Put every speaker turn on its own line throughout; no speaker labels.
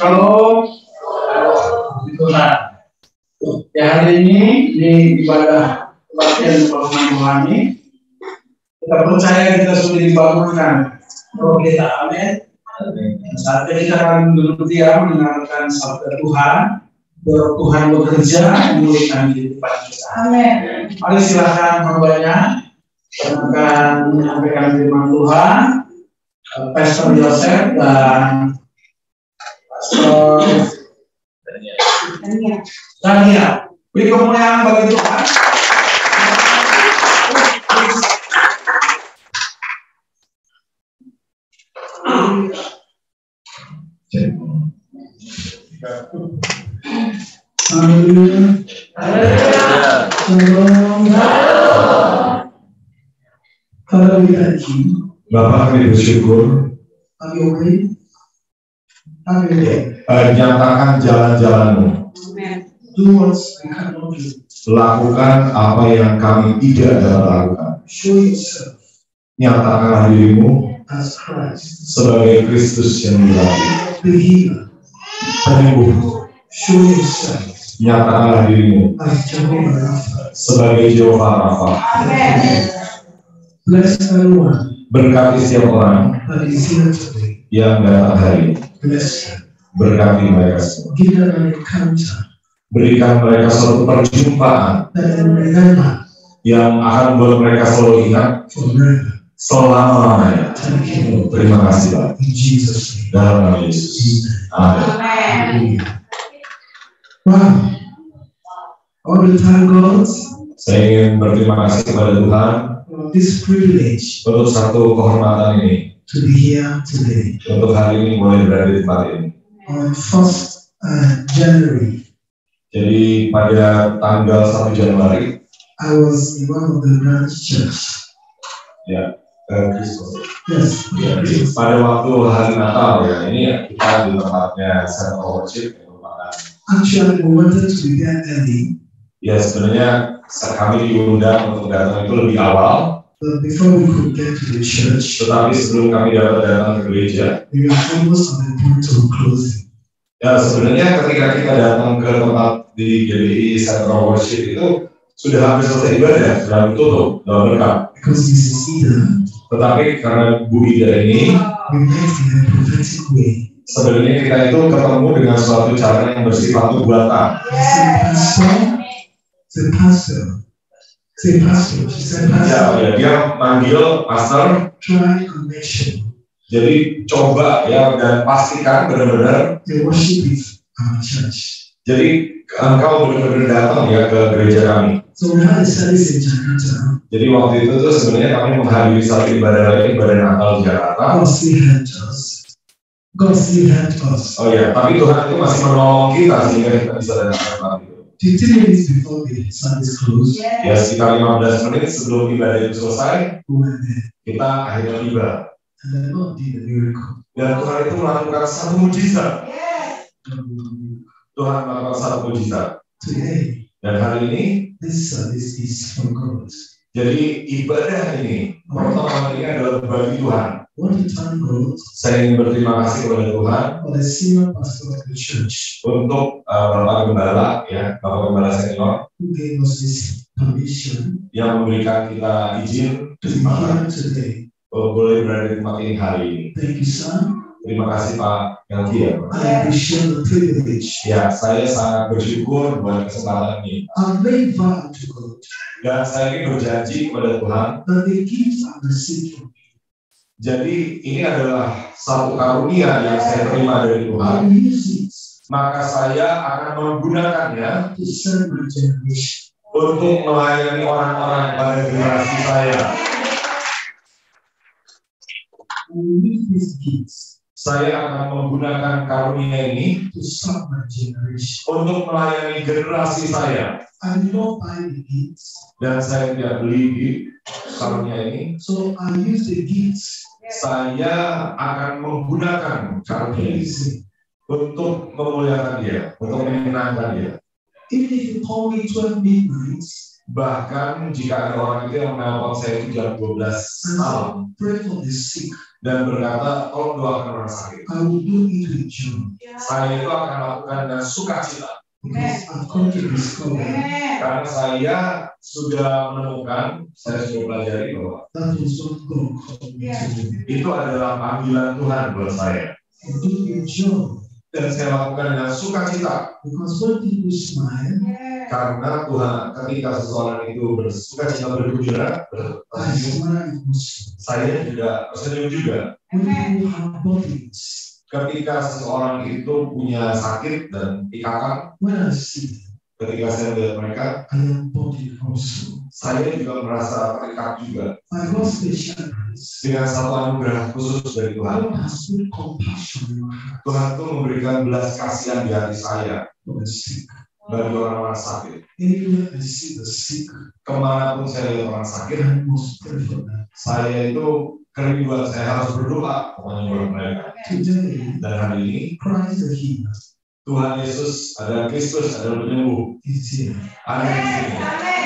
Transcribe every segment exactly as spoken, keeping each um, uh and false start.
Shalom. Tuhan. Ya, hari ini di ibadah kebaktian pertemuan Tuhan ini kita percaya kita sudah dibangunkan roh kita. Amin. Saat ini kita akan duduk diam mendengarkan sabda Tuhan. Roh Tuhan bekerja memulihkan kehidupan kita. Amin. Mari silakan hambanya yang akan menyampaikan firman Tuhan, Pastor Yosef dan Pastor Daniel. Beri kemuliaan bagi Tuhan. Haleluya. Kalau kita ini,
Bapak kami bersyukur.
kami oke, kami oke.
Nyatakan jalan-jalan-Mu.
Do what we cannot do.
Lakukan apa yang kami tidak dapat lakukan.
Show yourself
Nyatakanlah dirimu
as Christ,
sebagai Kristus yang dilatih.
the healer.
Penyembuh.
Show yourself
Nyatakanlah dirimu
as Jehovah Rapha.
sebagai Jehovah Rafa.
Bless everyone
Berkati setiap orang
that is here today.
yang datang hari ini.
Bless them.
Berkati mereka semua.
Give them an encounter
Berikan mereka suatu perjumpaan
that they will remember
yang akan membuat mereka selalu ingat
forever.
selama-lamanya.
Thank you, Lord.
Terima kasih, Pak.
In Jesus' name.
Dalam nama Yesus. Amin.
Hallelujah. Wow. I want to thank God
Saya ingin berterima kasih kepada Tuhan
for this privilege
untuk satu kehormatan ini,
to be here today
untuk hari ini boleh berada di tempat ini.
on first uh, January.
Jadi pada tanggal satu Januari,
I was in one of the branch church.
ya, eh, Kristus.
Yes.
Ya, pada waktu hari Natal ya, ini ya, kita di tempatnya Center Worship yang merupakan.
Actually, we wanted to be there early,
Ya sebenarnya kami diundang untuk datang itu lebih awal,
but before we could get to the church,
tetapi sebelum kami dapat datang ke gereja,
we were almost on the point of closing.
ya sebenarnya ketika kita datang ke tempat di G B I Center Worship itu sudah hampir selesai ibadah, sudah ditutup, sudah berkah.
Because Missus Ida,
Tetapi karena Bu Ida ini,
we met in a prophetic way.
sebenarnya kita itu ketemu dengan suatu cara yang bersifat nubuatan.
Say, pastor, say, pastor, she said,
Ya,
pastor,
ya, dia manggil pastor,
try connection.
jadi coba ya dan pastikan benar-benar.
The worship is our church.
Jadi engkau benar-benar datang ya ke gereja kami.
So we had a service in Jakarta.
Jadi waktu itu tuh sebenarnya kami menghadiri satu ibadah lagi, ibadah Natal di Jakarta.
God still helped us. God still helped us.
Oh ya, tapi Tuhan itu masih menolong kita sehingga kita bisa datang ke tempat itu.
fifteen minutes before the service closed,
Ya sekitar lima belas menit sebelum ibadah itu selesai,
we were there.
kita akhirnya tiba.
And the Lord did a miracle.
Dan Tuhan itu melakukan satu mujizat.
God did a miracle.
Tuhan melakukan satu mujizat.
Today,
Dan hari ini,
this service is from God.
jadi ibadah ini, pertama ini adalah bagi Tuhan.
I want to thank God
Saya ingin berterima kasih kepada Tuhan
for the senior pastor of the church
untuk uh, Bapak Gembala, ya, Bapak Gembala senior,
who gave us this permission
yang memberikan kita izin
to be here today.
uh, boleh berada di tempat ini hari ini.
Thank you, son.
Terima kasih Pak Yangki ya. Pak.
I appreciate the privilege.
Ya, saya sangat bersyukur buat kesempatan ini.
I've made vow to God
Dan saya ingin berjanji kepada Tuhan.
that the gifts are received from me.
Jadi ini adalah satu karunia yang saya terima dari
I
Tuhan.
will use it
Maka saya akan menggunakannya
to serve my generation.
untuk melayani orang-orang pada generasi saya.
I will use these gifts
Saya akan menggunakan karunia ini
to serve my generation.
untuk melayani generasi saya.
I will not buy the gifts,
Dan saya tidak beli di karunia ini.
so I use the gifts
Saya akan menggunakan karunia ini
pleasing.
untuk memuliakan dia, untuk menyenangkan dia.
Even if you call me twelve midnight,
Bahkan jika ada orang itu yang menelpon saya di jam dua belas malam
Pray for the sick.
dan berkata, tolong doakan orang sakit.
I will do it with joy.
Saya itu akan lakukan dengan sukacita.
Because I've come to discover
Karena saya sudah menemukan, saya sudah pelajari bahwa
that was what God called me to do.
itu adalah panggilan Tuhan buat saya.
I do it with joy.
Dan saya lakukan dengan sukacita.
Because when people smile,
Karena Tuhan, ketika seseorang itu bersukacita bergembira,
I smile also.
saya juga tersenyum juga.
When people have bodies,
Ketika seseorang itu punya sakit dan ikatan,
when I see them,
ketika saya melihat mereka,
I am bodied also.
saya juga merasa terikat juga
By God's special grace,
dengan satu anugerah khusus dari Tuhan.
God has put compassion in my heart
Tuhan tuh memberikan belas kasihan di hati saya
for the sick.
bagi orang-orang sakit.
Anywhere I see the sick,
Kemanapun saya lihat orang sakit,
I must pray for them.
saya itu kerinduan saya harus berdoa pokoknya buat mereka.
Today,
Dan hari ini
Christ the healer
Tuhan Yesus adalah Kristus adalah penyembuh.
is here.
Ada di sini.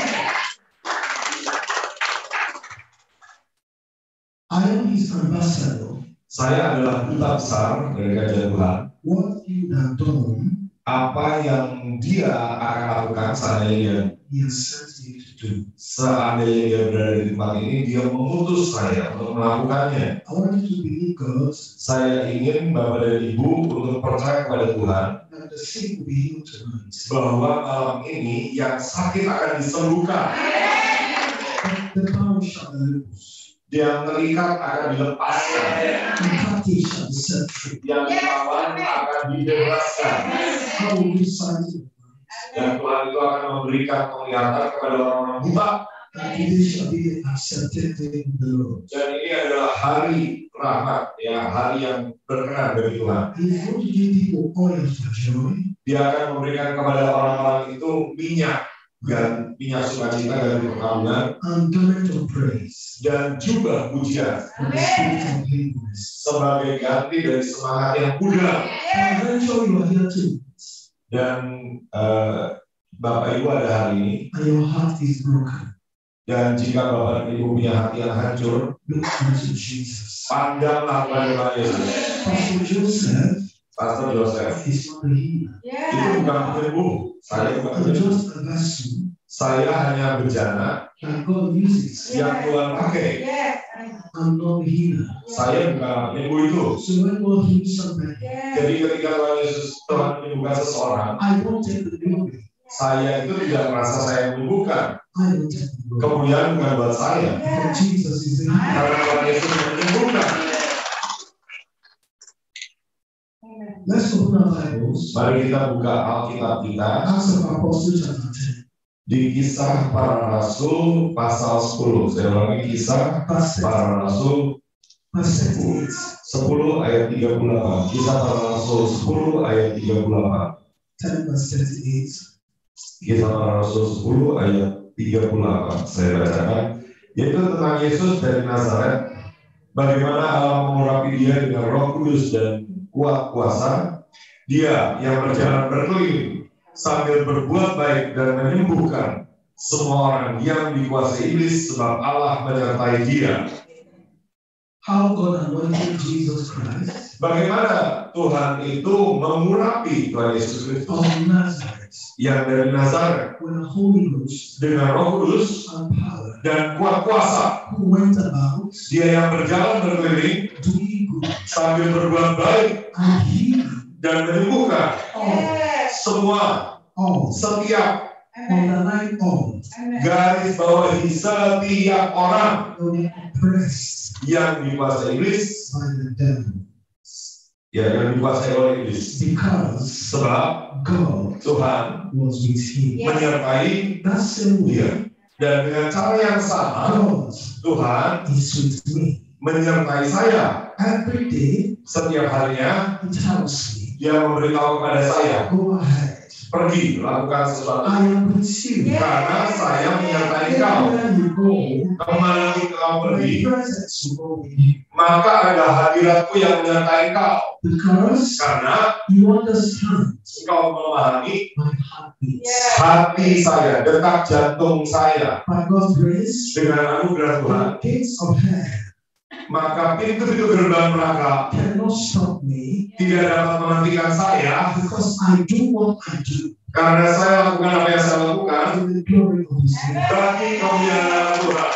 I am his ambassador.
Saya adalah duta besar dari kerajaan Tuhan.
What you have done,
Apa yang dia akan lakukan seandainya
he has sent me to do.
seandainya dia berada di tempat ini, dia mengutus saya untuk melakukannya.
I want you to believe God
Saya ingin Bapak dan Ibu untuk percaya kepada Tuhan
that the sick will be healed tonight.
bahwa malam ini yang sakit akan disembuhkan,
The bound shall be loosed.
yang terikat akan dilepaskan,
The captive shall be set free.
yang ditawan akan dibebaskan,
How will you sign it?
dan Tuhan itu akan memberikan penglihatan kepada orang-orang buta.
And today shall be the accepted day of the Lord.
Dan ini adalah hari rahmat, ya hari yang berkenan bagi Tuhan.
He is going to give people oil for joy,
Dia akan memberikan kepada orang-orang itu minyak dan minyak sukacita dari perkabungan
and garment of praise
dan juga pujian
for the spirit of heaviness.
sebagai ganti dari semangat yang pudar.
And eventually you are here too,
Dan uh, Bapak Ibu ada hari ini,
and your heart is broken.
dan jika Bapak dan Ibu punya hati yang hancur,
Look unto Jesus.
pandanglah kepada Tuhan Yesus.
Pastor Joseph
Pastor Joseph
is not a healer.
itu bukan penyembuh, saya bukan
I'm
penyembuh.
just a vessel
Saya hanya bejana
that God uses.
yang Tuhan pakai.
I'm not a healer.
Saya bukan penyembuh itu.
So when God heals somebody,
Jadi ketika Tuhan Yesus Tuhan menyembuhkan seseorang,
I don't take the glory.
saya itu tidak merasa saya menyembuhkan.
I don't take the glory.
Kemudian bukan buat saya,
But Jesus is a healer.
karena Tuhan Yesus menyembuhkan.
Let's open our Bibles.
Mari kita buka Alkitab kita
Acts of Apostles chapter ten.
di Kisah Para Rasul pasal sepuluh. Saya ulangi, Kisah
Verse
Para Rasul
verse thirty-eight.
sepuluh ayat tiga puluh delapan. Kisah Para Rasul sepuluh ayat tiga puluh delapan.
ten verse thirty-eight.
Kisah Para Rasul sepuluh ayat tiga puluh delapan. Saya bacakan, yaitu tentang Yesus dari Nazaret, bagaimana Allah mengurapi dia dengan Roh Kudus dan kuat kuasa. Dia yang berjalan berkeliling sambil berbuat baik dan menyembuhkan semua orang yang dikuasai iblis, sebab Allah menyertai dia.
How God anointed Jesus Christ
Bagaimana Tuhan itu mengurapi Tuhan Yesus Kristus
of Nazareth
yang dari Nazaret
with the Holy Ghost
dengan Roh Kudus
and power,
dan kuat kuasa.
who went about
Dia yang berjalan berkeliling
doing good
sambil berbuat baik
and healing
dan menyembuhkan
all,
semua,
all,
setiap,
underline all,
garis bawahi setiap orang
who were oppressed
yang dikuasai iblis,
by the devil.
ya yang dikuasai oleh iblis.
Because
Sebab
God
Tuhan
was with him.
menyertai
That same way,
dia. Dan dengan cara yang sama,
God
Tuhan
is with me.
menyertai saya.
Every day,
Setiap harinya
He tells me,
dia memberitahu kepada saya,
go ahead,
pergi lakukan sesuatu.
I am with you.
Karena saya menyertai kau.
Everywhere you go,
Kemana pun kau
my
pergi,
presence will go with you.
maka ada hadiratku yang menyertai kau.
Because
Karena
you understand
engkau memahami
my heartbeat.
hati saya, detak jantung saya.
By God's grace,
Dengan anugerah Tuhan,
the gates of hell
maka pintu-pintu gerbang neraka
cannot stop me
tidak dapat menghentikan saya,
because I do what I do
karena saya lakukan apa yang saya lakukan
to the glory of His name.
bagi kemuliaan Tuhan.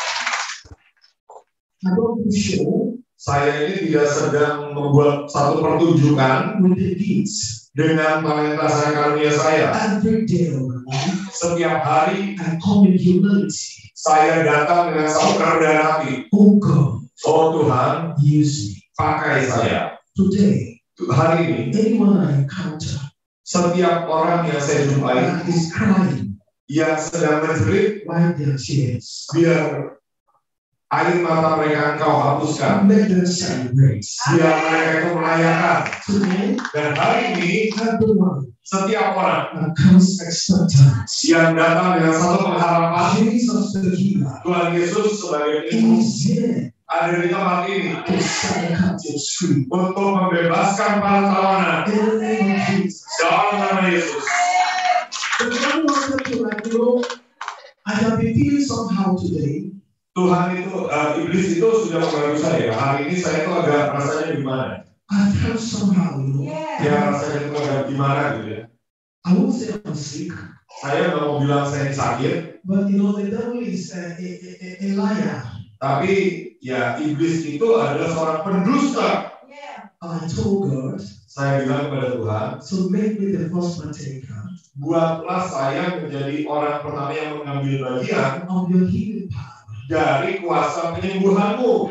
I don't do show
Saya ini tidak sedang membuat satu pertunjukan
with the gifts.
dengan talenta saya, karunia saya.
Every day of my life,
Setiap hari
I come in humility.
saya datang dengan satu kerendahan hati.
Oh God,
Oh Tuhan,
use me.
pakai saya.
Today,
Hari ini,
anyone I encounter
setiap orang yang saya jumpai
that is crying,
yang sedang menjerit,
wipe their tears.
biar air mata mereka engkau hapuskan.
Let them celebrate.
Biar mereka itu merayakan.
Today,
Dan hari ini,
everyone
setiap orang
that comes expectant,
yang datang dengan satu pengharapan,
Jesus the healer,
Tuhan Yesus sebagai penyembuh
is here
ada di tempat ini
to set the captives free.
untuk membebaskan para tawanan.
In the name of Jesus.
Dalam nama Yesus.
The Lord wanted to let you know, I have been feeling somehow today.
Tuhan itu, uh, iblis itu sudah mengganggu saya. Hari ini saya itu agak rasanya gimana?
I felt somehow, you know.
Ya rasanya itu agak gimana gitu ya.
I won't say I'm sick,
Saya nggak mau bilang saya sakit,
but you know, the devil is a, a, a, a liar.
tapi ya iblis itu adalah seorang pendusta.
I told God,
Saya bilang kepada Tuhan,
so make me the first partaker
buatlah saya menjadi orang pertama yang mengambil bagian
of your healing power.
dari kuasa penyembuhanmu.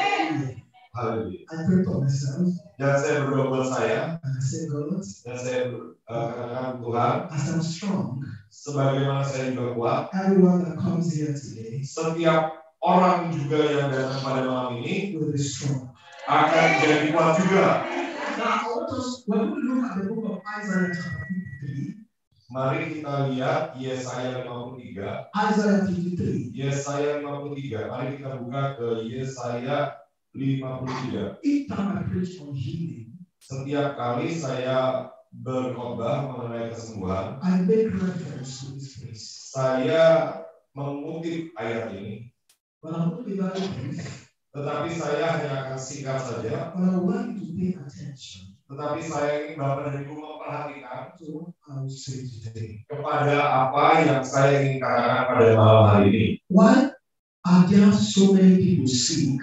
Haleluya.
I pray for myself,
Dan saya berdoa buat saya,
and I say, God,
dan saya uh, katakan Tuhan,
as I'm strong,
sebagaimana saya juga kuat,
everyone that comes here today
setiap orang juga yang datang pada malam ini
will be strong.
akan jadi kuat juga.
Now, I want us, when we look at the book of Isaiah chapter fifty-three,
Mari kita lihat Yesaya lima puluh tiga.
Isaiah fifty-three,
Yesaya lima puluh tiga. Mari kita buka ke Yesaya lima puluh tiga.
each time I preach on healing,
Setiap kali saya berkhotbah mengenai kesembuhan,
I make reference to this place.
saya mengutip ayat ini,
But I'm going to be very brief,
tetapi saya hanya akan singkat saja.
but I would like you to pay attention
Tetapi saya ingin Bapak dan Ibu memperhatikan
to what I will say today.
kepada apa yang saya ingin katakan pada malam hari ini.
Why are there so many people sick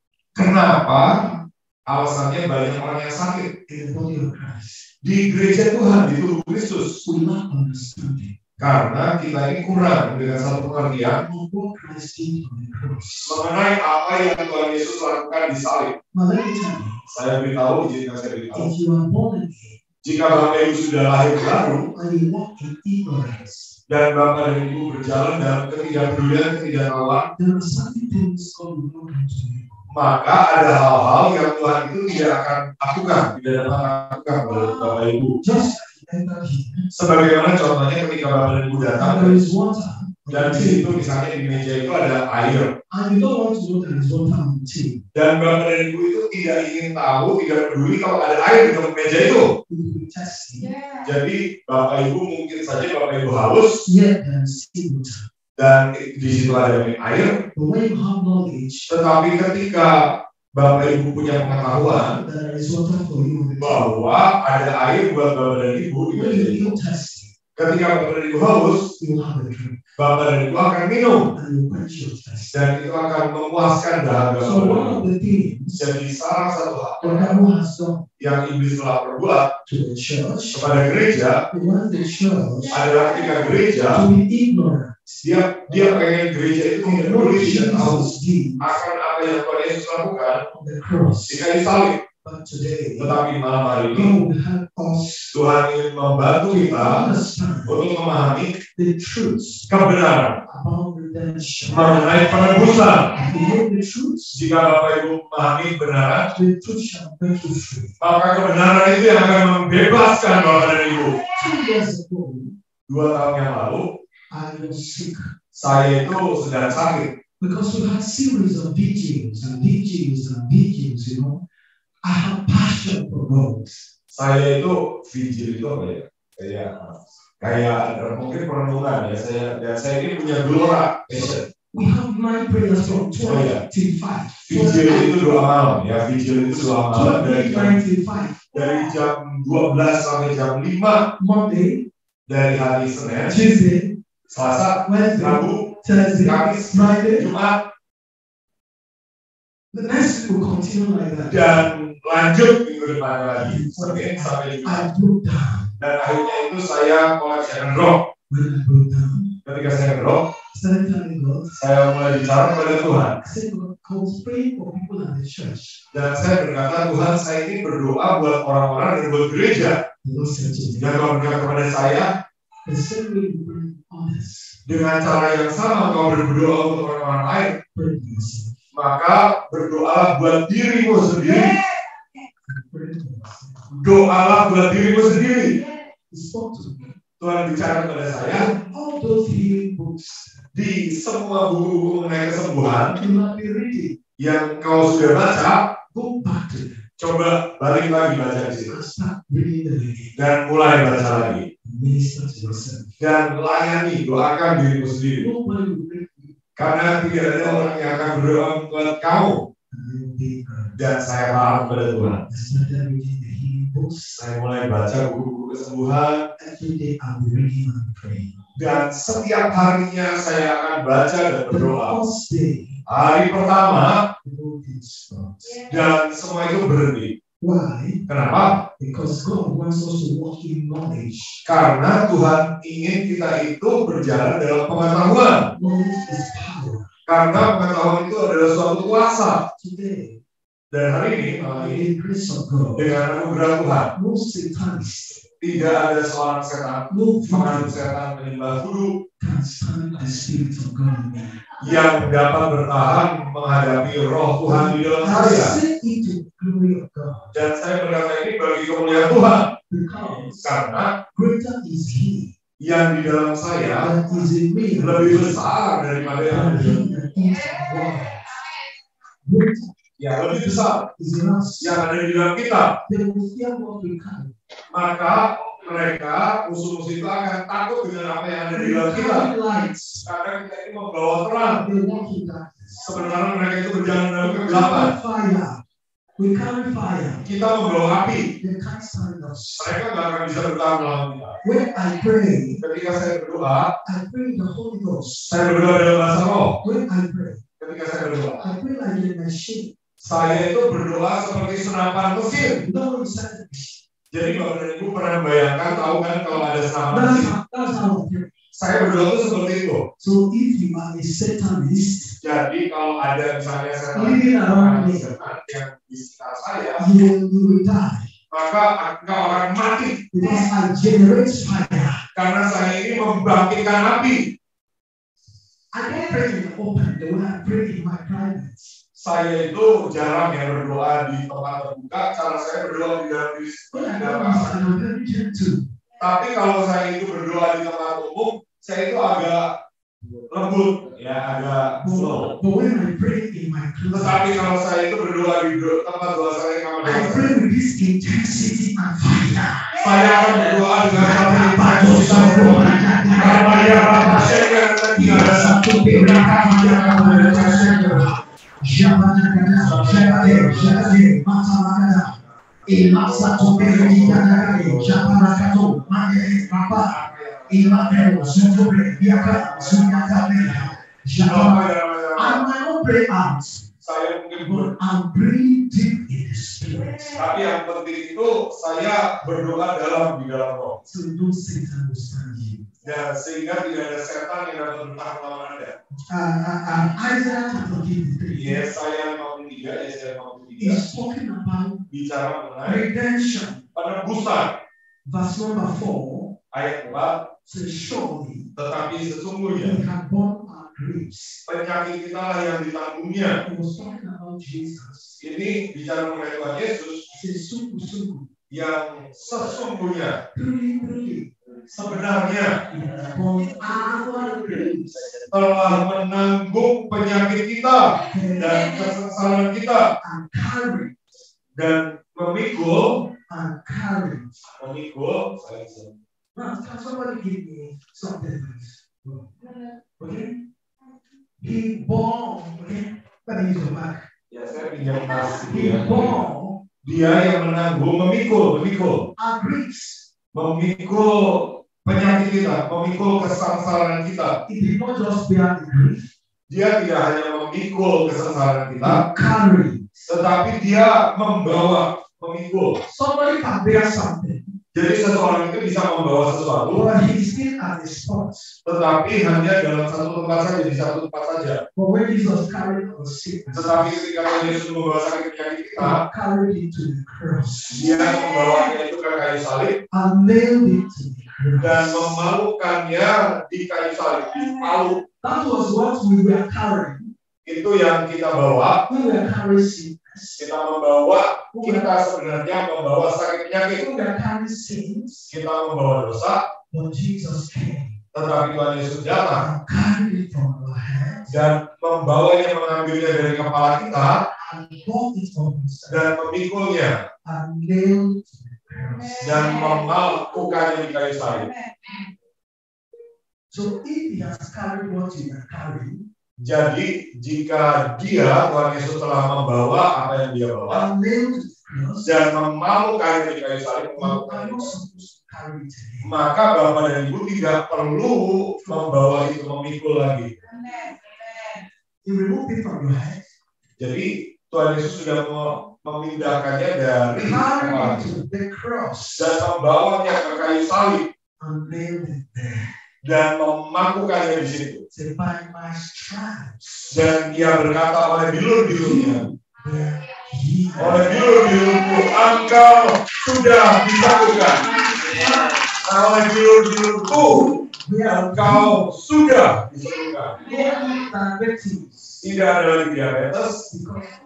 Kenapa alasannya banyak orang yang sakit
in the body of Christ?
di gereja Tuhan, di tubuh Kristus?
We lack understanding
Karena kita ini kurang dengan satu pengertian
of what Christ did on the cross.
mengenai apa yang Tuhan Yesus lakukan di salib.
Now let me tell you,
Saya beritahu, jika saya beritahu,
if you are born again
jika Bapak Ibu sudah lahir baru
and you walk in ignorance,
dan Bapak dan Ibu berjalan dalam ketidakpedulian, ketidaktahuan,
there are certain things God will not do to you.
maka ada hal-hal yang Tuhan itu tidak akan lakukan, tidak dapat lakukan oleh Bapak Ibu.
Just like you enter here,
Sebagaimana contohnya ketika Bapak dan Ibu datang,
and there is water,
dan di situ misalnya di meja itu ada air,
and you don't want to know there is water on the table,
dan Bapak dan Ibu itu tidak ingin tahu, tidak peduli kalau ada air di dalam meja itu.
you will be testing.
Jadi Bapak Ibu mungkin saja Bapak Ibu haus
Yet there is still water.
dan di situ ada air,
But when you have knowledge
tetapi ketika Bapak Ibu punya pengetahuan
that there is water for you on the table,
bahwa ada air buat Bapak dan Ibu di
when
meja
you
itu,
feel testing,
ketika Bapak dan Ibu haus,
you will have a drink
Bapak dan Ibu akan minum
and you quench your thirst.
dan itu akan memuaskan dahaga
So
Bapak
one
dan
of
Ibu.
the things
Jadi salah satu hal
the devil has done
yang iblis telah perbuat
to the church,
kepada gereja
he wants the church
adalah ketika gereja
to be ignorant
dia dia pengen gereja itu
of
tidak
what
peduli dan tahu
Jesus did
akan apa yang Tuhan Yesus lakukan
on the cross.
di kayu salib.
But today,
Tetapi malam hari ini
God will help us
Tuhan ingin membantu
to
kita
understand
untuk memahami
the truth
kebenaran
about the redemption.
Mengenai penebusan.
If you know the truth,
Jika Bapak Ibu memahami kebenaran,
the truth shall make you free.
maka kebenaran itu yang akan membebaskan Bapak dan Ibu.
Two years ago,
Dua tahun yang lalu,
I was sick.
saya itu sedang sakit.
Because we had series of vigils and vigils and vigils, you know. I have passion for God.
Saya itu vigil itu apa ya? Kayak kayak ada mungkin perenungan ya. Saya dan saya ini punya gelora passion.
We have nine prayers from twelve till five.
Vigil itu doa malam ya. Vigil itu doa malam dari jam,
till five.
dari jam dua belas sampai jam lima.
Monday,
dari hari Senin,
Tuesday,
Selasa,
Wednesday,
Rabu,
Thursday,
Kamis,
Friday.
Jumat.
The next week will continue like that.
Dan lanjut minggu depannya lagi, Senin sampai Jumat.
I broke down.
Dan akhirnya itu saya mulai ngedrop.
When I broke down,
Ketika saya ngedrop,
started telling God,
saya mulai bicara kepada Tuhan.
I said, God, I was praying for people at the church.
Dan saya berkata, Tuhan, saya ini berdoa buat orang-orang dan buat gereja.
The Lord said to me,
Dan kau berkata kepada saya,
the same way you pray for others,
dengan cara yang sama kau berdoa untuk orang-orang lain,
pray for yourself.
maka berdoalah buat dirimu sendiri.
Pray for yourself.
Doalah buat dirimu sendiri.
He spoke to me.
Tuhan bicara kepada saya,
All those healing books
di semua buku-buku mengenai kesembuhan
you have been reading,
yang kau sudah baca,
go back to them
coba balik lagi baca di situ
and start reading them again.
dan mulai baca lagi
Minister to yourself.
dan layani, doakan dirimu sendiri.
Nobody will pray for you.
Karena tidak ada orang yang akan berdoa buat kamu.
And you will be good.
Dan saya paham kepada Tuhan.
I started reading the healing books.
Saya mulai baca buku-buku kesembuhan
Every day I'll be reading and praying.
dan setiap harinya saya akan baca dan
The
berdoa.
first day,
Hari pertama
the whole thing starts.
dan semua itu berhenti.
Why?
Kenapa?
Because God wants us to walk in knowledge.
Karena Tuhan ingin kita itu berjalan dalam pengetahuan.
Knowledge is power.
Karena pengetahuan itu adalah suatu kuasa.
Today,
Dan hari ini, malam
by
ini
the grace of God,
dengan anugerah Tuhan,
no satanist,
tidak ada seorang setan,
no
penganut
voodoo
setan, penyembah kudu
can stand the Spirit of God in me.
yang dapat bertahan menghadapi roh Tuhan di dalam
I
saya.
say it to the glory of God.
Dan saya berkata ini bagi kemuliaan Tuhan.
Because
Karena
greater is He
yang di dalam saya
that is in me
lebih besar daripada yang
than
ada di
He
dalam.
that is in the world. Greater
Ya, lebih besar
is in us.
yang ada di dalam kita.
They will fear what we carry.
Maka mereka, musuh-musuh itu akan takut dengan apa yang ada di
We
dalam kita.
carry lights.
Karena kita ini membawa terang.
They walk in darkness.
Sebenarnya mereka itu berjalan dalam
We
kegelapan.
carry fire. We carry fire.
Kita membawa api.
They can't stand us.
Mereka nggak akan bisa bertahan melawan kita.
When I pray,
Ketika saya berdoa,
I pray in the Holy Ghost.
saya berdoa dalam bahasa roh.
When I pray,
Ketika saya berdoa,
I pray like a machine.
saya itu berdoa seperti senapan mesin.
No inside me.
Jadi Bapak dan Ibu pernah membayangkan, tahu kan kalau ada senapan
That's
mesin.
how, that's how I pray.
Saya berdoa itu seperti itu.
So if you are a satanist,
Jadi kalau ada misalnya setan
living around me,
setan yang di sekitar saya,
you will, you will die.
maka engkau akan mati.
Because I generate fire.
Karena saya ini membangkitkan api.
I don't pray in the open the way I pray in my private.
Saya itu jarang yang berdoa di tempat terbuka. Cara saya berdoa di dalam diri
When I
dalam
do this,
kamar.
I'm very gentle.
Tapi kalau saya itu berdoa di tempat umum, saya itu agak lembut, ya agak slow.
But when I pray in my closet,
Tetapi kalau saya itu berdoa di do- tempat doa saya di kamar
I
doa
pray
saya,
with this intensity and fire.
saya akan berdoa dengan hati panas dan roh. Karena dia Bapa saya yang tidak ada satu pilihan yang boleh saya.
I might not pray out,
Saya mungkin ber,
but I'm breathing deep in the spirit.
tapi yang penting itu saya berdoa dalam di dalam roh.
So no Satan will stand you.
Dan sehingga tidak ada setan yang dapat bertahan melawan Anda.
Uh, uh, uh, Isaiah chapter fifty-three
Yesaya lima puluh tiga, Yesaya lima puluh tiga
is talking about
bicara mengenai
redemption.
penebusan.
Verse number four
Ayat empat,
says, surely
tetapi
we
sesungguhnya
have borne our griefs.
Penyakit kita lah yang ditanggungnya.
He was talking about Jesus.
Ini bicara mengenai Tuhan Yesus.
He said, sungguh-sungguh.
Yang sesungguhnya.
Truly,
Sebenarnya.
for our griefs.
Telah menanggung penyakit kita. Dan kesengsaraan kita.
And carried.
Dan memikul.
And carried.
Memikul. Saya
Now, can somebody give me something, please? Okay? He bore, okay? Let me use the mic.
Ya, saya pinjam tas.
He bore.
Dia yang menanggung, memikul, memikul.
Our griefs.
Memikul penyakit kita, memikul kesengsaraan kita.
He did not just bear the grief.
Dia tidak hanya memikul kesengsaraan kita,
carry.
Tetapi dia membawa, memikul.
Somebody can bear something.
Jadi seseorang itu bisa membawa sesuatu,
but he is still at the spot.
Tetapi hanya dalam satu tempat saja, di satu tempat saja.
But when Jesus carried our sickness,
Tetapi ketika Yesus membawa sakit penyakit kita,
he carried it to the cross.
Dia membawanya itu ke kayu salib
and nailed it to the cross.
Dan memalukannya di kayu salib, di palu.
That was what we were carrying.
Itu yang kita bawa.
We were carrying sickness.
Kita membawa, kita sebenarnya membawa sakit penyakit.
We were carrying sins.
Kita membawa dosa.
But Jesus came.
Tetapi Tuhan Yesus datang.
And carried it from our hands.
Dan membawanya, mengambilnya dari kepala kita.
And brought it from himself.
Dan memikulnya.
And nailed it to the cross.
Dan memalukannya di kayu salib.
So if he has carried what you are carrying,
jadi jika dia, Tuhan Yesus telah membawa apa yang dia bawa dan memalukannya di kayu salib, maka Bapak dan Ibu tidak perlu membawa itu, memikul lagi. Jadi Tuhan Yesus sudah memindahkannya dari kepala dan membawanya ke kayu salib dan memakukannya di situ. Dan dia berkata oleh bilur-bilurnya, oleh bilur-bilurku, engkau sudah dilakukan. Oleh bilur-bilurku, engkau sudah disembuhkan. Tidak ada lagi diabetes,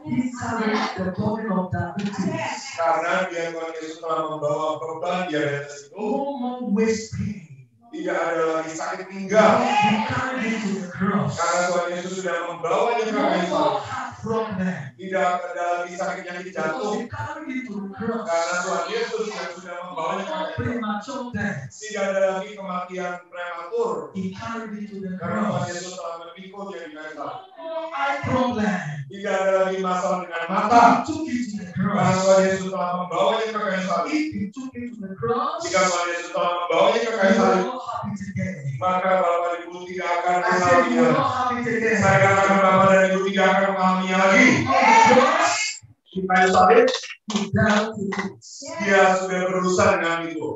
karena dia Tuhan Yesus telah membawa beban diabetes itu. Tidak ada lagi sakit pinggang, karena Tuhan Yesus sudah membawanya ke kayu salib. Tidak ada lagi sakit yang jatuh, karena Tuhan Yesus yang sudah membawanya ke kayu salib. Tidak ada lagi kematian prematur, karena Tuhan Yesus telah memikulnya di kayu salib. Tidak ada lagi masalah dengan mata, karena Tuhan Yesus telah membawanya ke kayu salib. Jika Tuhan Yesus telah membawanya ke kayu salib, maka Bapak dan Ibu tidak akan mengalaminya. Saya katakan Bapak dan Ibu tidak akan mengalaminya lagi. Di kayu salib, dia sudah berurusan dengan itu.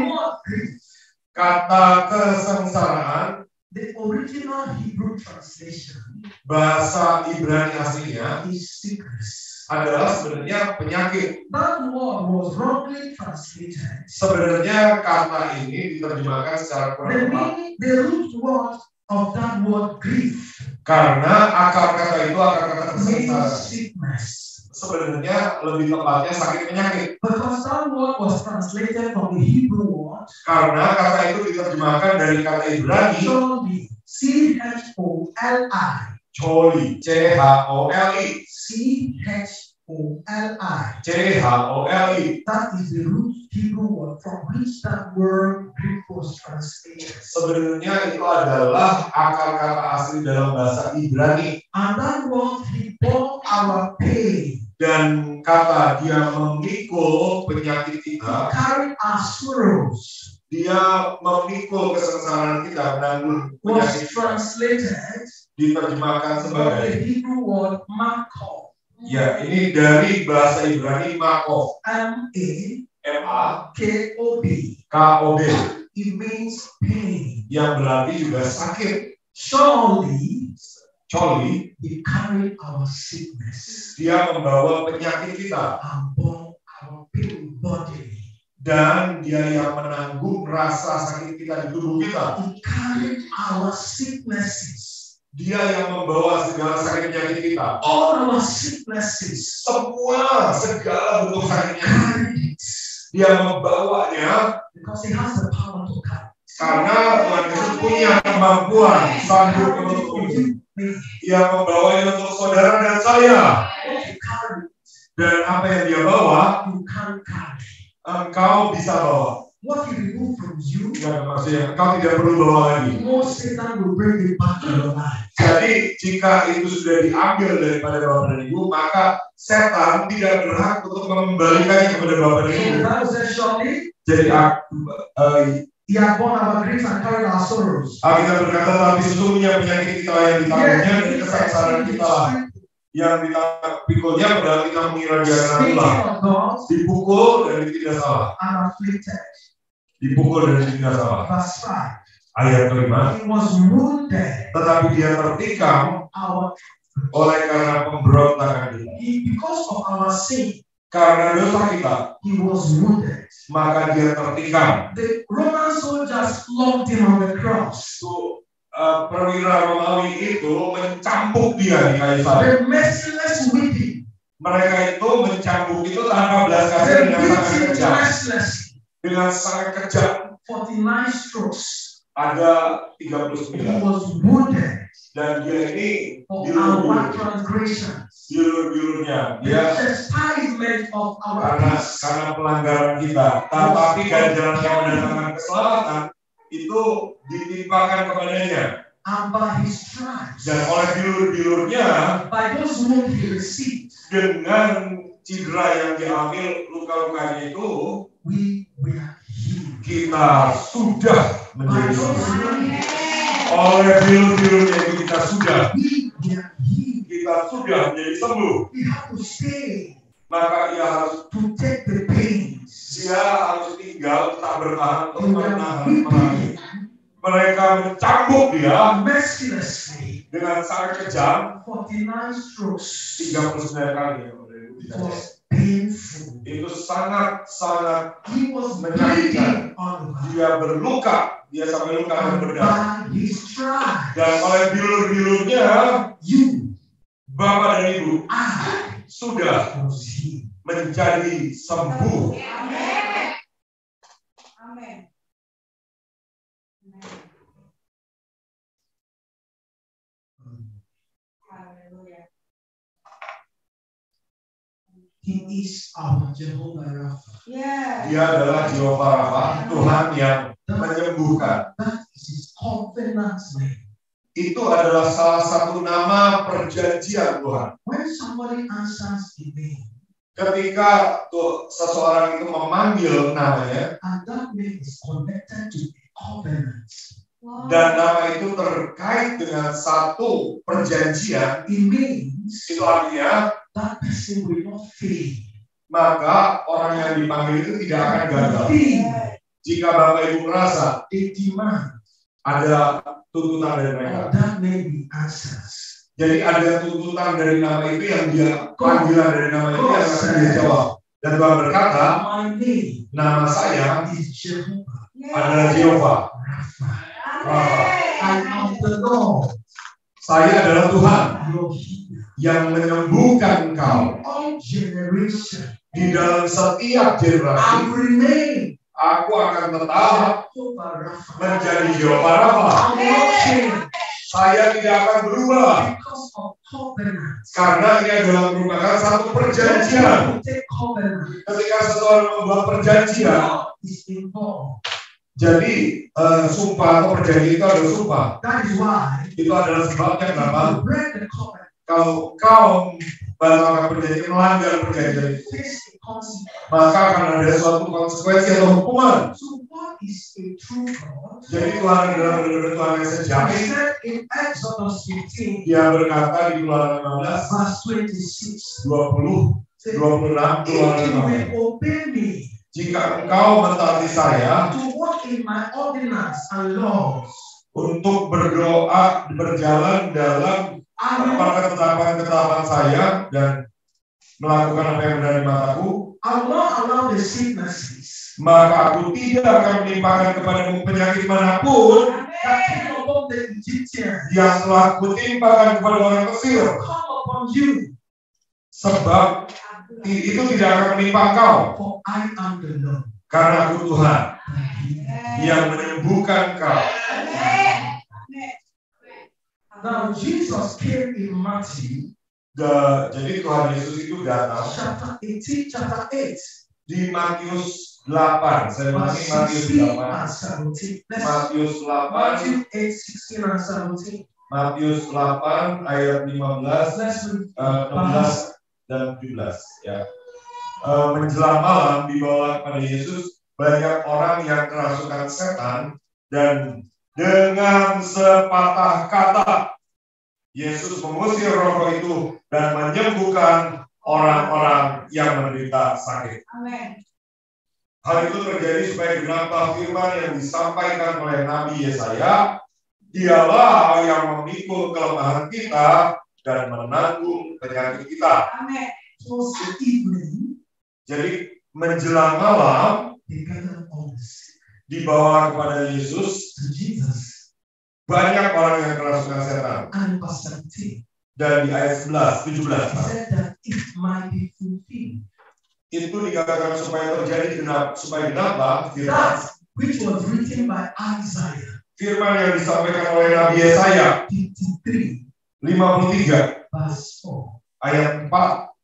Kata kesengsaraan,
the original Hebrew translation,
bahasa Ibrani aslinya,
is sickness.
Adalah sebenarnya penyakit.
That word was wrongly translated.
Sebenarnya kata ini diterjemahkan secara kurang tepat.
The root word of that word grief.
Karena akar kata itu akar kata kesengsaraan.
Sickness.
Sebenarnya lebih tepatnya sakit penyakit.
Because that word was translated from the Hebrew word.
Karena kata itu diterjemahkan dari kata Ibrani.
Choli. C H O L I.
Choli. C H O L I.
C H O L I.
C H O L I.
That is the root Hebrew word from which that word Greek was translated.
Sebenarnya itu adalah akar kata asli dalam bahasa Ibrani.
And that word, he bore our pain.
Dan kata dia memikul penyakit kita.
He carried our sorrows.
Dia memikul kesengsaraan kita, menanggung penyakit kita. Diterjemahkan sebagai
the Hebrew word makov.
Ya, ini dari bahasa Ibrani makov.
M A
M A
K O B.
K O B.
It means pain.
Yang berarti juga sakit.
Surely,
Surely,
he carried our sickness.
Dia membawa penyakit kita.
And bore our pain body.
Dan dia yang menanggung rasa sakit kita di tubuh kita.
He carried our sicknesses.
Dia yang membawa segala sakit penyakit kita.
All our sicknesses.
Semua segala bentuk sakitnya. Dia membawanya.
Because he has the power to come.
Karena Tuhan Yesus punya kemampuan sanggup untuk itu. Dia membawanya untuk saudara dan saya. Dan apa yang dia bawa, engkau bisa bawa.
What he remove from you,
ya, maksudnya engkau tidak perlu bawa lagi.
No Satan will bring it back to your life.
Jadi jika itu sudah diambil daripada Bapak dan Ibu, maka setan tidak berhak untuk mengembalikannya kepada Bapak dan Ibu. Jadi uh,
He has borne our griefs and carried our sorrows.
Kita berkata, tapi sesungguhnya penyakit kita yang ditanggung-nya dan kesengsaraan kita yang dipikulnya, padahal kita mengira dia akan pulang. Dipukul dan tidak salah. Dipukul dan tidak salah. Ayat kelima. Tetapi dia tertikam oleh karena pemberontakan kita.
Because of our sin.
Karena dosa kita,
he was wounded.
Maka dia tertikam.
The Roman soldiers flogged him on the cross.
So, uh, perwira Romawi itu mencambuk dia di kayu salib.
The merciless whipping.
Mereka itu mencambuk itu tanpa belas kasihan dengan sangat kejam. Dengan sangat kejam.
forty-nine strokes.
Ada tiga puluh sembilan.
He was wounded.
Dan dia ini
for our transgressions.
Bilur-bilurnya dia
chastisement of our
karena karena pelanggaran kita, tetapi ganjaran yang mendatangkan keselamatan itu ditimpakan kepadanya.
And by his stripes,
dan oleh bilur-bilurnya,
by those wounds he received,
dengan cedera yang diambil, luka-lukanya itu,
we were healed.
Kita sudah menjadi sembuh. Oleh bilur-bilurnya itu kita sudah kita sudah menjadi sembuh. Maka ia harus
to take the pains.
Dia harus tinggal tak bertahan untuk menahan perangi. Mereka mencambuk dia
mercilessly
dengan sangat kejam.
forty-nine strokes.
tiga puluh sembilan kali ya,
painful.
Itu sangat sangat
he was
menyakitkan. Dia berluka. Dia sampai luka dan berdarah. Dan oleh bilur-bilurnya,
you,
Bapak dan Ibu,
I,
sudah menjadi sembuh.
Amin. Amin. Haleluya.
He is our Jehovah Rapha.
Yeah.
Dia adalah Jehovah Rapha, Tuhan yang menyembuhkan.
That is his covenant name.
Itu adalah salah satu nama perjanjian Tuhan.
When somebody answers the name,
ketika tuh seseorang itu memanggil namanya,
and that name is connected to a covenant.
Wow.
Dan nama itu terkait dengan satu perjanjian,
it means
itu artinya
that person will not fail.
Maka orang yang dipanggil itu tidak akan gagal. Jika Bapak Ibu merasa ada tuntutan dari mereka, jadi ada tuntutan dari nama itu yang dia panggilan dari nama itu yang akan dia jawab. Dan Tuhan berkata, nama saya adalah Jehovah. Saya adalah Tuhan yang menyembuhkan engkau di dalam setiap generasi. Aku akan tetap menjadi Jehovah Rapha. Saya tidak akan berubah karena ini adalah merupakan satu perjanjian. Ketika seseorang membuat perjanjian, jadi uh, sumpah atau perjanjian itu adalah sumpah. Itu adalah sebabnya kenapa kalau kau batalkan perjanjian, melanggar perjanjian itu, maka akan ada suatu konsekuensi atau hukuman. Jadi Tuhan adalah benar-benar Tuhan yang sejati. Dia berkata di Keluaran lima belas, dua puluh, dua puluh enam, Keluaran lima belas. Jika engkau mentaati saya untuk berdoa, berjalan dalam ketetapan-ketetapan saya dan melakukan apa yang benar di mataku, maka aku tidak akan menimpakan kepadamu penyakit manapun
that came upon the Egyptians
yang telah kutimpakan kepada orang Mesir,
come upon you,
sebab i- itu tidak akan menimpa engkau,
for I am the Lord.
karena aku Tuhan yang menyembuhkan engkau.
Now Jesus came in Matthew
Da- jadi Tuhan Yesus itu datang
chapter eighteen, chapter eight,
di Matius delapan. Saya ulangi,
verse
Matius
sixteen
delapan.
and seventeen. Let's
Matius delapan,
Matthew eight, sixteen and seventeen.
Matius delapan ayat lima belas,
Let's read.
eh, enam belas dan tujuh belas ya. Eh, menjelang malam dibawa kepada Yesus banyak orang yang kerasukan setan, dan dengan sepatah kata Yesus mengusir roh-roh itu dan menyembuhkan orang-orang yang menderita sakit.
Amin.
Hal itu terjadi supaya genaplah firman yang disampaikan oleh Nabi Yesaya, dialah yang memikul kelemahan kita dan menanggung penyakit kita.
Amin.
Towards the evening,
Jadi menjelang malam
they gathered all the sick
dibawa kepada Yesus
to Jesus.
banyak orang yang kerasukan setan.
And verse seventeen,
Dan di ayat sebelas, tujuh belas
he said that it might be fulfilled,
itu dikatakan supaya terjadi genap, supaya genaplah firman,
that which was written by Isaiah
firman yang disampaikan oleh Nabi Yesaya
fifty-three,
lima puluh tiga
verse four.
ayat empat,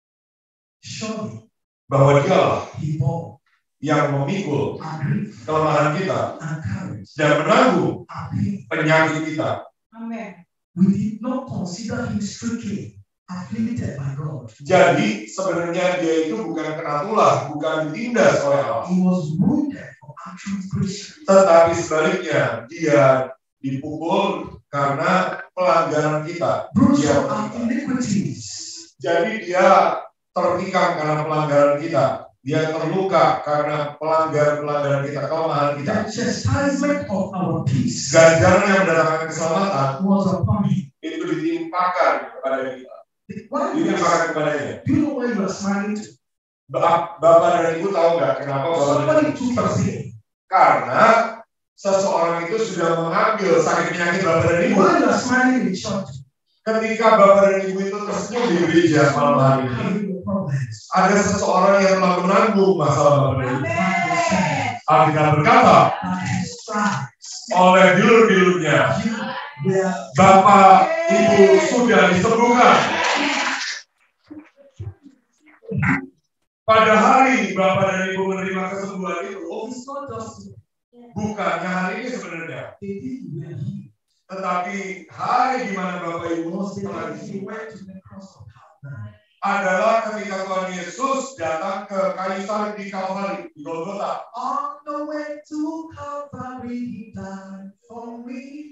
Surely
bahwa dialah
he bore
yang memikul
our grief
kelemahan kita
and carried
dan menanggung
our pain.
penyakit kita.
Amin.
We did not consider him stricken, afflicted by God.
Jadi sebenarnya dia itu bukan kena tulah, bukan ditindas oleh Allah,
He was wounded for our transgressions.
tetapi sebaliknya dia dipukul karena pelanggaran kita.
Bruised
Dia
for our iniquities.
Jadi dia tertikam karena pelanggaran kita. Dia terluka karena pelanggaran-pelanggaran kita, kelemahan kita.
The chastisement of our peace
Ganjaran yang mendatangkan keselamatan
was upon him.
itu ditimpakan kepada kita.
Why do you,
Ditimpakan kepadanya.
do you know why you are smiling to?
Ba- Bapak dan Ibu tahu nggak kenapa Bapak dan
Somebody
Ibu?
took a pain.
Karena seseorang itu sudah mengambil sakit penyakit Bapak dan Ibu.
Why you are smiling in church?
Ketika Bapak dan Ibu itu tersenyum di gereja malam hari ini,
Carry your problems.
ada seseorang yang telah menanggung masalah Bapak dan Ibu.
Amin.
Alkitab berkata,
By his stripes,
oleh dilur-dilurnya
you were
Bapak Ibu sudah disembuhkan. Pada hari Bapak dan Ibu menerima kesembuhan itu,
It's not just
bukannya hari ini sebenarnya,
they didn't were healed.
tetapi hari di mana Bapak Ibu
Was the
telah
day he
disembuhkan
went to the cross of Calvary.
adalah ketika Tuhan Yesus datang ke kayu salib di Kalvari, di Golgota.
On the way to Calvary, he died for me.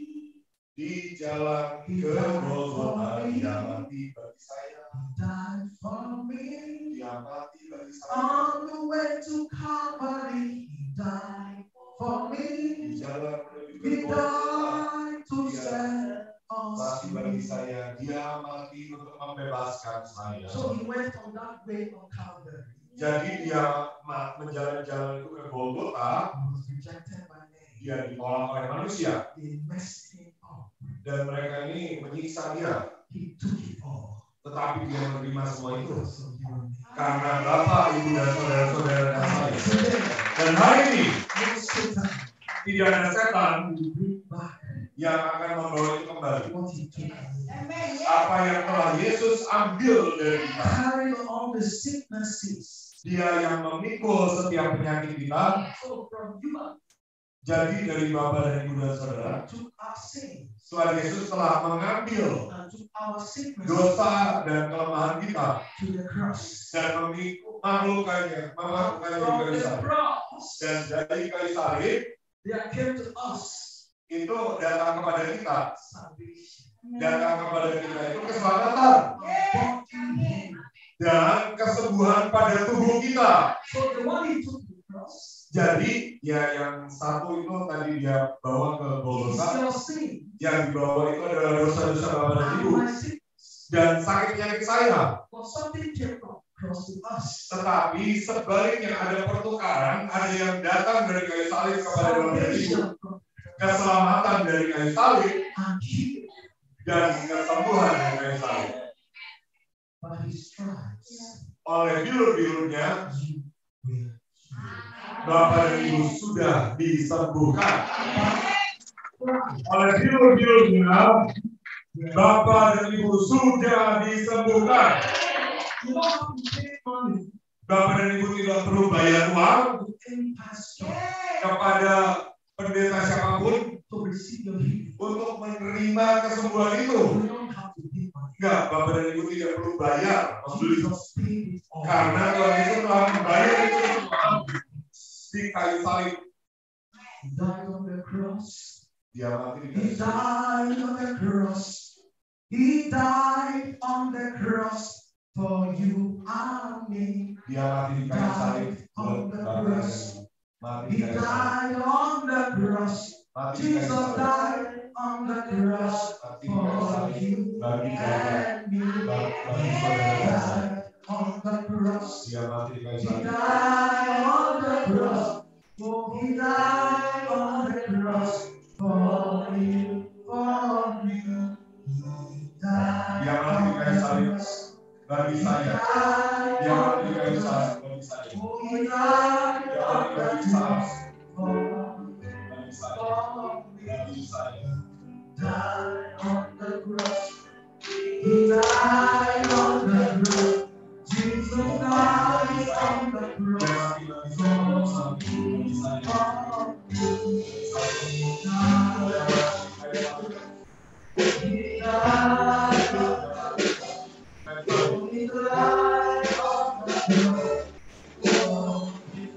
Di jalan ke Golgota, dia mati bagi saya.
He died for me.
Dia mati bagi saya.
On the way to Calvary, he died for
Di
me.
jalan menuju ke
He
Golgota,
died to set us
mati bagi
free.
saya. Dia mati untuk membebaskan saya.
So he went on that way on Calvary.
Jadi dia ma- menjalan-jalan itu ke Golgota,
He was rejected by men.
dia ditolak oleh manusia,
They messed him up.
dan mereka ini menyiksa dia.
He took it all.
Tetapi dia menerima semua itu
Because of you and me.
karena Bapak, Ibu, dan saudara-saudara dan saya.
Today,
Dan hari ini
no Satan
tidak ada setan
will bring back
yang akan membawa itu kembali.
what he took away.
Amin.
Apa yang telah Yesus ambil dari kita,
Carrying all the sicknesses.
dia yang memikul setiap penyakit kita.
So from you
Jadi dari Bapak dan Ibu dan saudara,
took our sin
Tuhan Yesus telah mengambil
and took our sickness
dosa dan kelemahan kita
to the cross.
dan memikul melakukannya, melakukannya di
From
kayu
the
salib.
cross,
Dan dari kayu salib
there came to us
itu datang kepada kita,
salvation.
datang kepada kita itu keselamatan
Amin.
dan kesembuhan pada tubuh kita.
So the one he took to the cross
Jadi ya yang satu itu tadi dia bawa ke
is
Golgota,
your sin
yang dibawa itu adalah dosa-dosa Bapak dan Ibu
and my sickness.
dan sakit penyakit saya.
But something came from the cross to us.
Tetapi sebaliknya ada pertukaran, ada yang datang dari kayu salib kepada Bapak dan Ibu.
Salvation from
keselamatan dari kayu salib
and healing.
dan kesembuhan dari kayu salib.
By his stripes,
Oleh bilur-bilurnya,
you will heal.
Bapak dan Ibu sudah disembuhkan. Oleh bilur-bilurnya, Bapak dan Ibu sudah disembuhkan.
You don't have to pay money
Bapak dan Ibu tidak perlu bayar uang
to any pastor
kepada pendeta siapapun
to receive your healing.
untuk menerima kesembuhan itu.
You don't have to pay money.
Enggak, Bapak dan Ibu tidak perlu bayar membeli.
Jesus paid it all.
Karena Tuhan Yesus telah membayar itu semua di kayu salib.
He died on the cross.
Dia mati di
He
kayu salib.
died on the cross. He died on the cross for you and me.
Dia mati di kayu salib.
On the
Bapak dan
cross.
Ibu. Mati di
He
kayu salib.
died on the cross.
Mati di kayu
Jesus
salib.
died on the cross
Mati di kayu
for
salib.
you
Bagi Bapak.
and me.
Bagi
He
saudara.
died on the cross.
Dia mati di kayu
He
salib.
died on the cross. Oh, he died on the cross for you, for you. He died
Dia mati di kayu salib bagi saya. Dia mati di kayu salib bagi saya.
Oh, he died
Dia
on
mati di
the
kayu
cross
salib
for
bagi saya.
for me.
Bagi saya.
Died on the cross. He died on the cross. Jesus died on the
Dia
cross
mati bagi saya. Bagi saya.
for you. He died on He died on the cross for you.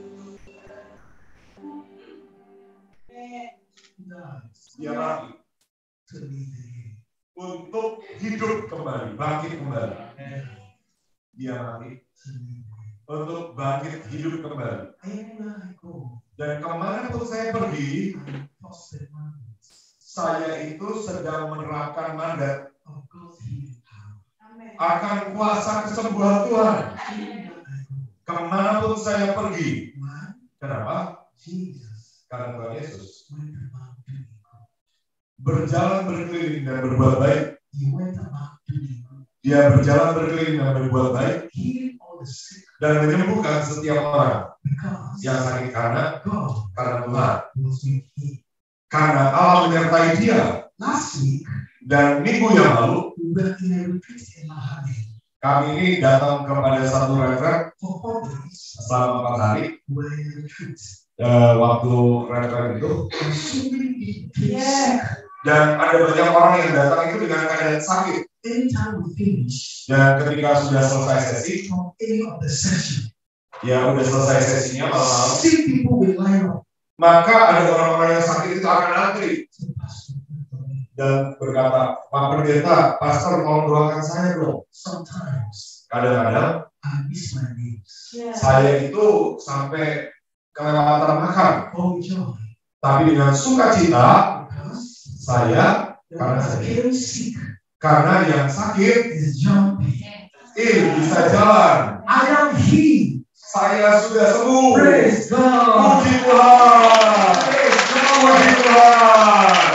He died
Dia mati
to live again.
untuk hidup kembali, bangkit kembali. Dia mati
To live again.
untuk bangkit hidup kembali.
Everywhere I go,
Dan kemanapun saya pergi,
I enforce the mandate
saya itu sedang menerapkan mandat
of God's healing power.
akan kuasa kesembuhan Tuhan.
Everywhere I go,
Kemanapun saya pergi.
why?
Kenapa?
Jesus
Karena Tuhan Yesus
went about doing good.
berjalan berkeliling dan berbuat baik.
He went about doing good.
Dia berjalan berkeliling dan berbuat baik
Healing all the sick
dan menyembuhkan setiap orang
because
yang sakit karena
God
karena Tuhan.
was with him.
Karena Allah menyertai dia.
Last week,
Dan minggu yang lalu
we were in a retreat in Lahadi
kami ini datang kepada satu retret
for four days.
selama empat hari.
We were in a retreat.
Eh, waktu retret itu
And so many people came sick.
dan ada banyak orang yang datang itu dengan keadaan sakit.
Anytime we finish
Dan ketika sudah selesai sesi,
from any of the session,
ya udah selesai sesinya malam-malam,
sick people will line up.
maka ada orang-orang yang sakit itu akan antri
So, Pastor, pray for me.
dan berkata, Pak Pendeta, Pastor mau doakan saya dong.
Sometimes
Kadang-kadang
I miss my names.
saya itu sampai kelewatan makan,
Oh, joy.
tapi dengan sukacita
Because
saya
the
Karena
one
saya-
getting sick
karena yang sakit
is jumping.
eh bisa jalan.
I am he.
Saya sudah sembuh.
Praise God.
Puji Tuhan.
Praise
Puji
God.
Tuhan.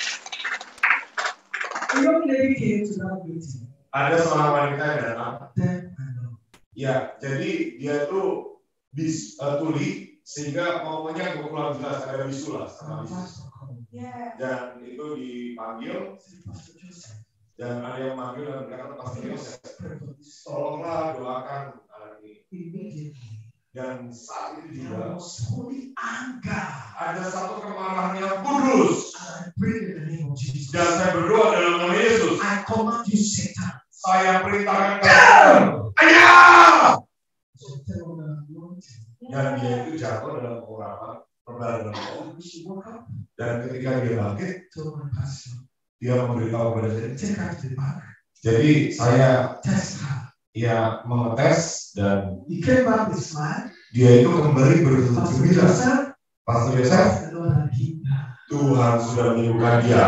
A young lady came to that meeting.
Ada seorang wanita yang datang.
Then I know.
Ya, jadi dia tuh bis uh, tuli sehingga ngomongnya kurang jelas, ada bisu lah sama
Our
bisu.
pastor called me.
Dan itu dipanggil
Said, Pastor Joseph,
dan ada yang manggil dan berkata Pastor Yosef,
pray for this.
tolonglah doakan anak ini.
Immediately,
Dan saat itu
there
juga
was holy anger.
ada satu kemarahan yang kudus.
And I pray in the name of Jesus.
Dan saya berdoa dalam nama Yesus.
I command you, Satan.
Saya perintahkan kepada ayah.
So tell on the anointing.
Dan dia itu jatuh dalam urapan perbalan roh.
When she woke up,
Dan ketika dia bangkit,
told my pastor,
dia memberitahu kepada saya.
take her to the back,
Jadi saya
test her.
ya mengetes dan
He came back with smile.
dia itu kembali
Pastor
bergembira.
Joseph,
Pastor Yosef,
the Lord had healed her.
Tuhan sudah menyembuhkan dia.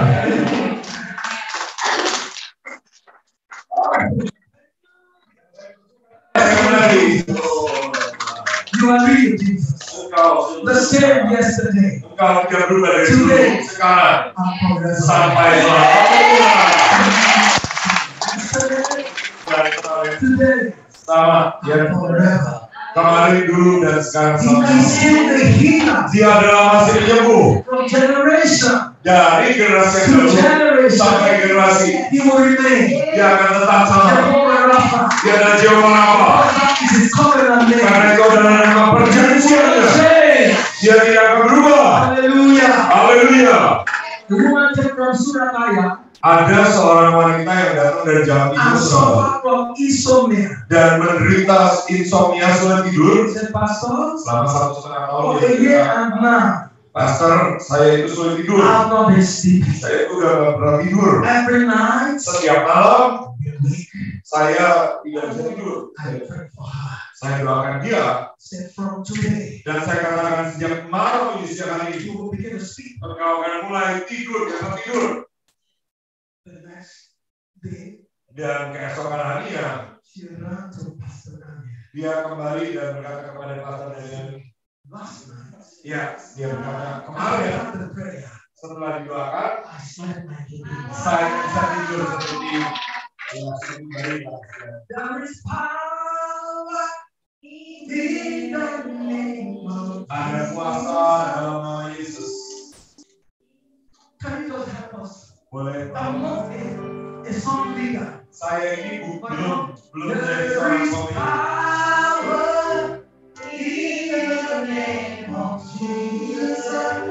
You agree with Jesus.
engkau
The same yesterday.
engkau tidak berubah dari dulu
Today.
sekarang
And forever.
sampai selamanya.
Yesterday.
Dan kemarin
Today.
sama ya
And forever.
kemarin dulu dan sekarang
He
sama.
is still the healer.
Dia adalah masih penyembuh
From generation
dari generasi yang
to
baru
generation.
sampai generasi.
He will remain.
Dia akan tetap sama.
Jehovah Rapha.
Dia adalah Jehovah Rapha.
That is his covenant name.
Karena itu adalah nama perjanjiannya.
Change.
Dia tidak akan berubah.
Hallelujah.
Haleluya.
The woman came from Surabaya
Ada seorang wanita yang datang dari Jawa Timur
and
Surabaya
suffered from insomnia.
dan menderita insomnia sulit tidur
He said, Pastor,
selama satu setengah tahun.
for
Dia
a year
cerita,
and now,
Pastor, saya itu sulit tidur.
I have not been sleeping.
Saya itu udah gak pernah tidur.
Every night,
Setiap malam
I've been weak.
saya tidak bisa tidur.
I pray for her.
Saya doakan dia
Said, from today,
dan saya katakan sejak malam ini siang hari
you
ini
will begin to sleep.
engkau akan mulai tidur, jangan tidur.
The next day,
Dan keesokan harinya
she ran to Pastor Daniel.
dia kembali dan berkata kepada Pastor Daniel,
Last night,
ya, dia berkata
after
kemarin
the prayer,
setelah didoakan
I slept like a baby.
saya bisa tidur seperti ya, seperti bayi.
There is power in the name of
Ada kuasa dalam nama Yesus.
Can you just help us?
Boleh
I'm not a, a song leader.
saya ini bu- belum belum jadi
There
seorang
is
pemimpin.
power in the name of Jesus.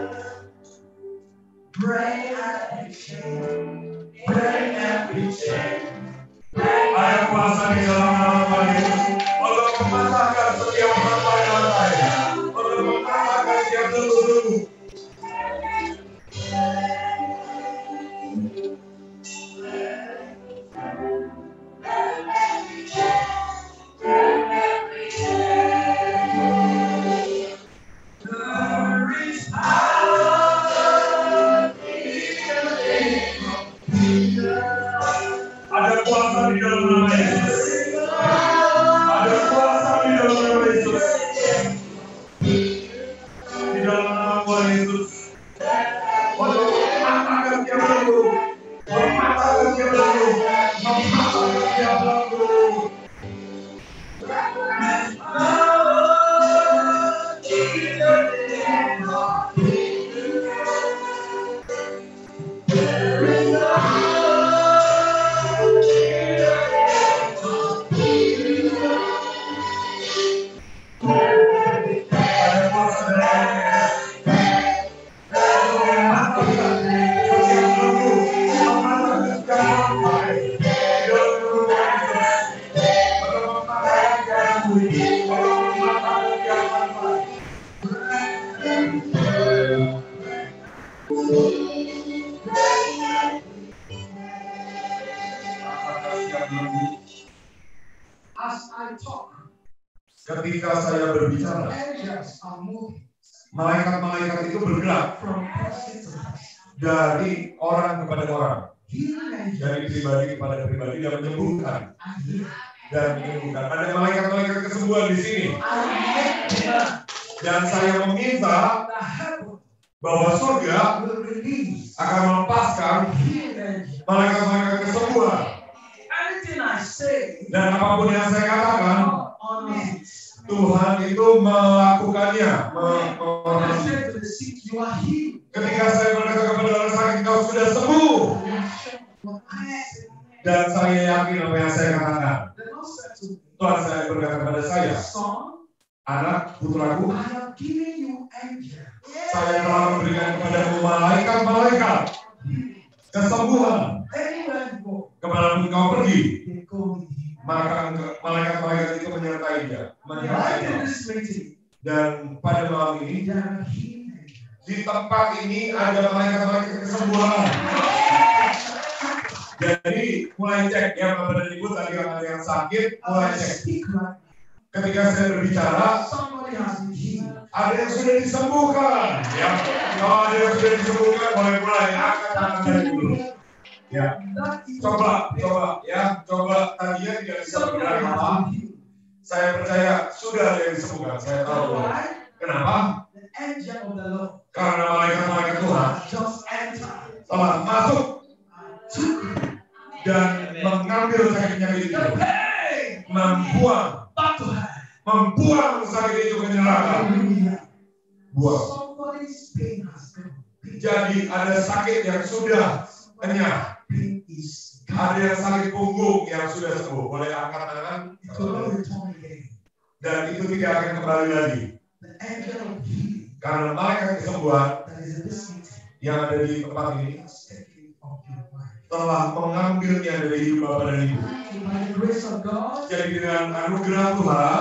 Break every chain. Break every chain.
Ada kuasa di dalam nama Yesus untuk mematahkan setiap rantai-rantai, untuk mematahkan setiap belenggu.
There is power in the name of Jesus.
Ada kuasa di dalam nama Yesus. Ada kuasa di dalam nama Yesus. Di dalam nama Tuhan Yesus. Untuk mematahkan setiap belenggu, mematahkan setiap belenggu, mematahkan setiap belenggu. Ada kuasa dalam nama Yesus. Mematahkan setiap belenggu, mematahkan setiap rantai. Di dalam nama Tuhan Yesus. Untuk mematahkan setiap belenggu, untuk mematahkan setiap rantai. Mematahkan setiap belenggu.
As I talk,
Ketika saya berbicara,
angels are moving
malaikat-malaikat itu bergerak
from person to person.
dari orang kepada orang,
Healing angels
dari pribadi kepada pribadi dan menyembuhkan
are here.
dan menyembuhkan. Ada malaikat-malaikat kesembuhan di sini
I make demand
dan saya meminta
that heaven
bahwa surga
will release
akan melepaskan
healing angels.
malaikat-malaikat kesembuhan
Anything I say,
dan apapun yang saya katakan
God honors.
Tuhan itu melakukannya. Me-
When I
me-
say to the sick, you are healed.
Ketika saya berkata kepada orang sakit, kau sudah sembuh,
What I say,
dan saya yakin apa yang saya katakan.
the Lord said to me,
Tuhan saya berkata kepada saya,
son,
anak putraku,
I have given you angels.
saya telah memberikan kepadamu malaikat-malaikat kesembuhan.
Anywhere you go,
Kemanapun kau pergi,
they go with you.
maka malaikat-malaikat itu menyertai dia, menyertai
Right
dia.
in this meeting,
Dan pada malam ini
there are healing angels.
di tempat ini ada malaikat-malaikat kesembuhan. Jadi mulai cek ya Bapak dan Ibu, tadi yang ada yang sakit, mulai
As I
cek.
speak right
Ketika saya berbicara,
now, somebody has been healed.
ada yang sudah disembuhkan. Ya, kalau ada yang sudah disembuhkan, boleh mulai angkat tangan dari dulu. Ya,
That is
coba, coba, ya, coba tadinya tidak bisa
somebody
bergerak
has
apa.
been healed.
Saya percaya sudah ada yang disembuhkan. Saya tahu.
Right?
Kenapa?
The angel of the Lord
Karena malaikat-malaikat Tuhan
just enter,
telah masuk
took
dan mengambil sakit penyakit itu,
the pain
membuang,
back to her.
membuang sakit itu ke neraka.
Hallelujah.
Buang.
Somebody's pain has gone.
Jadi ada sakit yang sudah kenyang,
Pain is gone.
ada yang sakit punggung yang sudah sembuh. Boleh angkat tangan,
It will not return again.
dan itu tidak akan kembali lagi.
The angel of healing
Karena malaikat kesembuhan
that is in this meeting
yang ada di tempat ini
has taken of your life.
telah mengambilnya dari hidup Bapak dan Ibu.
By the grace of God,
Jadi dengan anugerah Tuhan,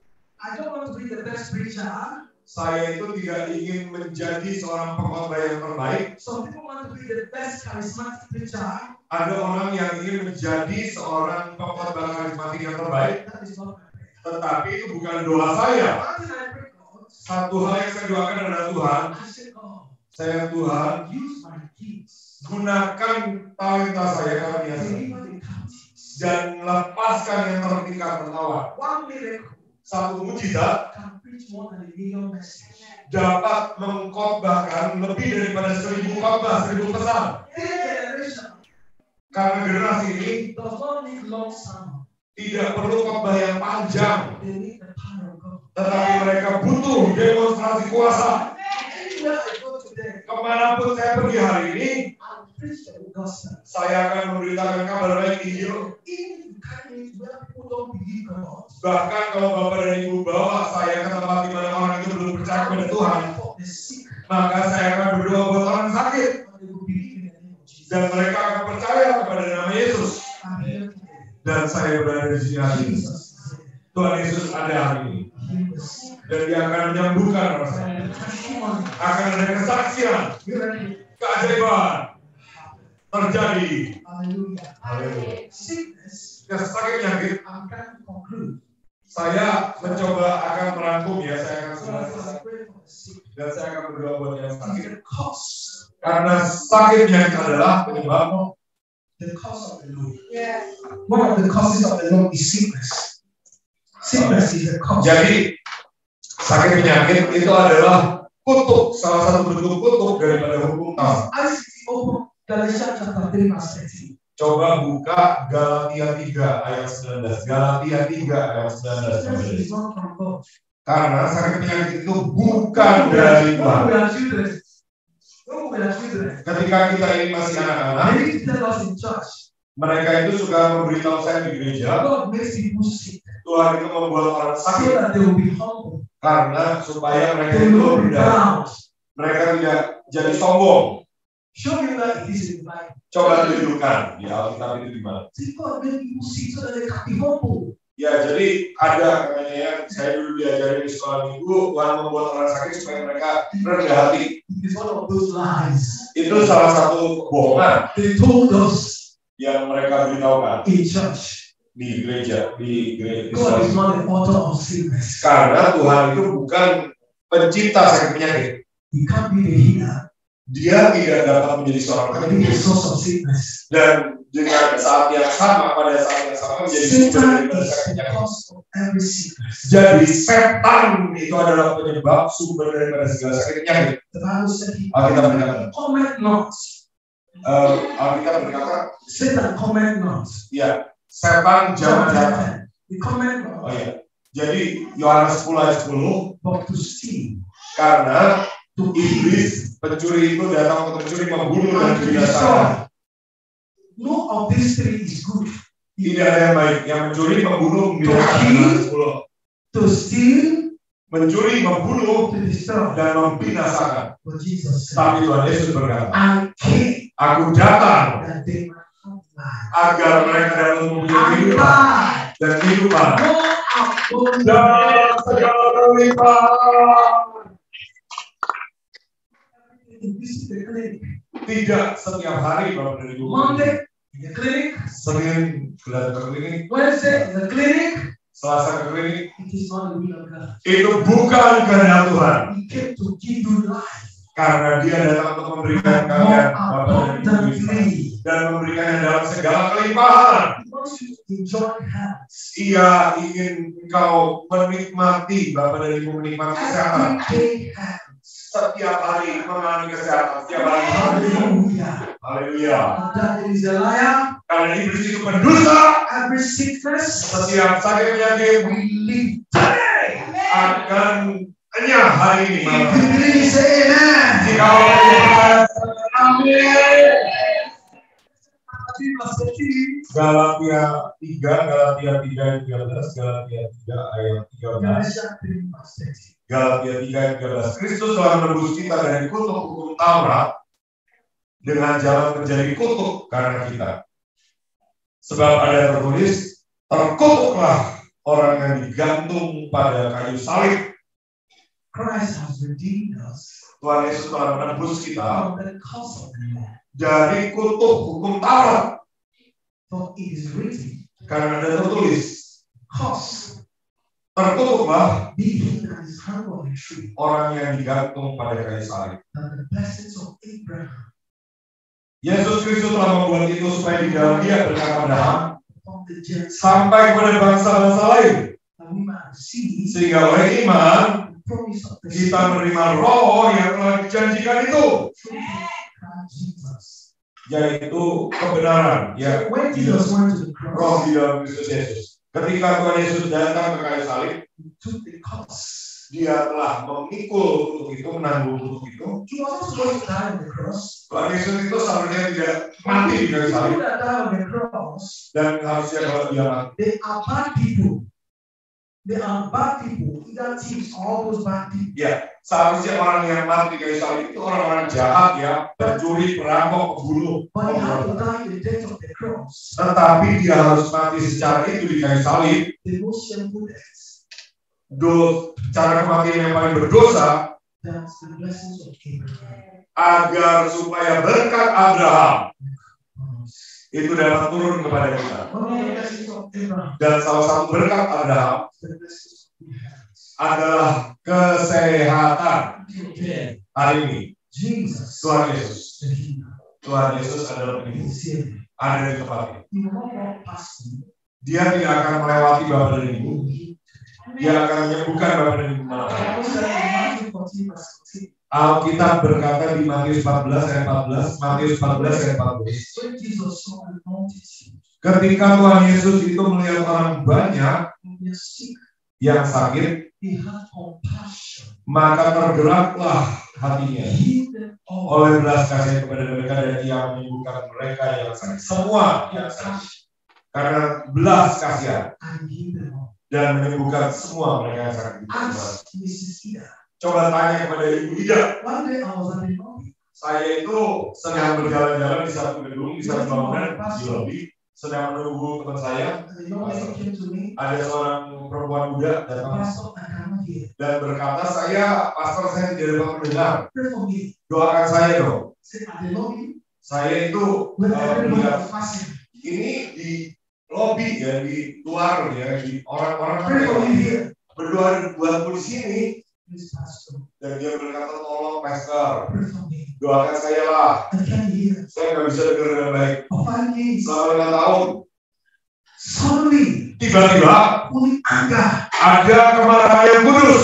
I don't want to be the best preacher.
saya itu tidak ingin menjadi seorang pengkhotbah yang terbaik.
Some people want to be the best charismatic preacher.
Ada orang yang ingin menjadi seorang pengkhotbah karismatik yang terbaik,
That is not my prayer.
tetapi itu bukan doa saya.
One thing I pray God,
Satu hal yang saya doakan adalah Tuhan,
I say God,
saya Tuhan,
use my gifts,
gunakan talenta saya karena biasa
deliver the captives.
dan lepaskan yang tertinggal tertawan.
One miracle
Satu mujizat
can preach more than a million messages.
dapat mengkhotbahkan lebih daripada seribu khotbah, seribu pesan.
This generation
Karena generasi ini
does not need long sermon.
tidak perlu khotbah yang panjang,
They need the power of God.
tetapi mereka butuh demonstrasi kuasa.
Anywhere I go today,
Kemanapun saya pergi hari ini,
I'll preach the gospel.
saya akan memberitakan kabar baik Injil.
Even if you carry it where people don't believe God,
Bahkan kalau Bapak dan Ibu bawa saya ke tempat di mana orang itu belum percaya kepada Tuhan,
for the sick,
maka saya akan berdoa buat orang sakit
but they will believe in the name of Jesus.
dan mereka akan percaya kepada nama Yesus.
I'm here today.
Dan saya berada di sini hari ini.
Jesus is here.
Tuhan Yesus ada hari ini
Heal the sick.
dan Dia akan menyembuhkan orang sakit.
And the testimony,
Akan ada kesaksian,
miracle,
keajaiban terjadi.
hallelujah.
Haleluya.
Sickness,
Ya, sakit penyakit,
I'm trying to conclude.
saya mencoba akan merangkum ya, saya akan
So
sudah
as
selesai
I pray for the sick,
dan saya akan berdoa buat yang
it's
sakit.
the cause,
Karena sakit penyakit adalah penyebab.
the cause of the Lord. One of the causes of the Lord is sickness. Sickness is the cause.
Jadi sakit penyakit itu adalah kutuk, salah satu bentuk kutuk daripada hukum Taurat.
I see open Galatians chapter three verse thirteen.
Coba buka Galatia tiga ayat sembilan belas. Galatia tiga ayat sembilan belas.
Sickness is not from God.
Karena sakit penyakit itu bukan dari
When
Tuhan.
we are children, when we are children,
Ketika kita ini masih anak-anak,
they need to tell us in church,
mereka itu suka memberitahu saya di gereja,
God makes people sick
Tuhan itu membuat orang
so
sakit
that they will be humble.
karena supaya mereka
They
itu
will be
rendah,
proud.
mereka tidak jadi sombong.
Show me where it is in the Bible.
Coba tunjukkan di Alkitab itu di mana.
See, God made people sick so that they can be humble.
Ya, jadi ada katanya ya, saya dulu diajarin di sekolah minggu, Tuhan membuat orang sakit supaya mereka rendah hati.
It is one of those lies.
Itu salah satu kebohongan
They told us
yang mereka beritahukan
in church.
di gereja, di gereja
God is
Islam.
not the author of sickness.
Karena Tuhan itu bukan pencipta sakit penyakit.
He can't be the healer.
Dia tidak dapat menjadi seorang
Can be the
penyakit.
source of sickness.
Dan dengan saat yang sama, pada saat yang sama menjadi sumber
Satan
daripada
is
sakit
the
penyakit.
cause of every sickness.
Jadi setan itu adalah penyebab sumber daripada segala sakit penyakit.
The Bible said he
Alkitab berkata,
comment not.
uh, Alkitab berkata,
Satan comment not.
ya, setan jangan datang.
He comment
Oh
not.
ya, jadi Yohanes sepuluh ayat sepuluh,
But to steal,
karena
to kill,
iblis pencuri itu datang untuk mencuri, membunuh dan
and to
membinasakan.
destroy. No of these three is good.
Tidak ada yang baik, yang mencuri, membunuh, membinasakan.
kill,
Yohanes sepuluh.
To steal,
Mencuri, membunuh,
to destroy.
dan membinasakan.
But Jesus said,
Tapi Tuhan Yesus berkata,
I came
Aku datang
that they might have life.
agar mereka dapat mempunyai
And
kehidupan
life
dan kehidupan
more abundantly.
dan segala kelimpahan.
Visit the clinic.
Tidak setiap hari Bapak dan Ibu.
Monday in the clinic,
Senin datang ke klinik,
Wednesday in the clinic.
Selasa ke klinik.
It is not the will of God.
Itu bukan kehendak Tuhan.
He came to give you life
Karena Dia datang untuk memberikan
more
kalian Bapak dan Ibu
abundantly.
dan memberikannya dalam segala kelimpahan.
He wants you to enjoy health.
Ia ingin engkau menikmati, Bapak dan Ibu menikmati kesehatan.
Everyday health.
Setiap hari mengalami kesehatan. Setiap hari.
Hallelujah.
Haleluya.
The devil is a liar.
Karena iblis itu pendusta.
Every sickness
Setiap sakit penyakit
we live today.
akan enyah hari ini.
If you believe, say amen.
Jika orang percaya, amin. Galatia tiga, Galatia tiga ayat tiga belas, Galatia tiga ayat tiga belas. Galatia tiga ayat tiga belas. Kristus telah menebus kita dari kutuk hukum Taurat dengan jalan menjadi kutuk karena kita. Sebab ada tertulis, terkutuklah orang yang digantung pada kayu salib.
Christ has redeemed us
Tuhan Yesus telah menebus kita
from the curse of the law.
dari kutuk hukum Taurat.
For it is written,
Karena ada tertulis,
curse
terkutuklah
be he that is hung on a tree,
orang yang digantung pada kayu salib.
and the blessings of Abraham
Yesus Kristus telah membuat itu supaya di dalam Dia berkat Abraham
upon the Gentiles,
sampai kepada bangsa-bangsa lain,
and we might see
sehingga oleh iman
the promise of the
kita
Spirit
menerima Roh yang telah dijanjikan itu,
through Christ Jesus.
yaitu kebenaran yang
So when Jesus went to the
Roh
cross,
di dalam Kristus Yesus. Ketika Tuhan Yesus datang ke kayu salib,
he took the curse.
Dia telah memikul kutuk itu, menanggung kutuk itu.
He was not supposed to die on the cross.
Tuhan Yesus itu seharusnya tidak mati di kayu salib,
People that die on the cross,
dan harusnya kalau dia mati,
they are bad people. They are bad people. Either thieves, all those bad people.
ya seharusnya orang yang mati di kayu salib itu orang-orang jahat, ya, pencuri, perampok, pembunuh.
But he had to die in the death of the cross.
Tetapi dia harus mati secara itu di kayu salib.
The most shameful death.
Do, cara kematian yang paling berdosa,
That's the blessings of Abraham.
agar supaya berkat Abraham itu dapat turun kepada kita.
One of the blessings of Abraham
Dan salah satu berkat Abraham
is the blessings of Abraham.
adalah kesehatan.
Today,
Hari ini
Jesus,
Tuhan Yesus,
the healer,
Tuhan Yesus adalah penyembuh,
is here.
ada di tempat ini.
He will not walk past you.
Dia tidak akan melewati Bapak dan Ibu.
He will heal.
Dia akan menyembuhkan Bapak dan Ibu.
The Bible says in Matthew fourteen verse fourteen,
Alkitab berkata di Matius empat belas ayat empat belas, Matius empat belas ayat empat belas.
when Jesus saw the multitude,
Ketika Tuhan Yesus itu melihat orang banyak
and they are sick,
yang sakit,
he had compassion.
maka tergeraklah hatinya
Heal them all.
oleh belas kasihan kepada mereka, dan Ia menyembuhkan mereka yang sakit. Semua yang sakit. Karena belas kasihan
And heal them all.
dan menyembuhkan semua mereka yang sakit.
Ask Missus Ida.
Coba tanya kepada Ibu Ida.
One day I was at the lobby.
Saya itu sedang berjalan-jalan di satu gedung, di satu bangunan di lobi, sedang menunggu teman saya.
And the young lady came to me.
Ada seorang perempuan muda datang
Pastor, I cannot hear.
dan berkata, saya, pastor, saya tidak dapat mendengar.
Pray for me.
Doakan saya dong.
Say at the lobby.
Saya itu
When
uh,
everybody
melihat
was fasting.
ini di lobi, ya, di luar, ya, di orang-orang
Pray for me here.
berdoa buatku di sini.
Please, Pastor.
Dan dia berkata, tolong pastor,
Pray for me.
doakan saya lah.
I can't hear.
Saya nggak bisa dengar dengan baik.
For five days.
Selama lima tahun,
Suddenly,
tiba-tiba
only anger.
ada kemarahan yang kudus.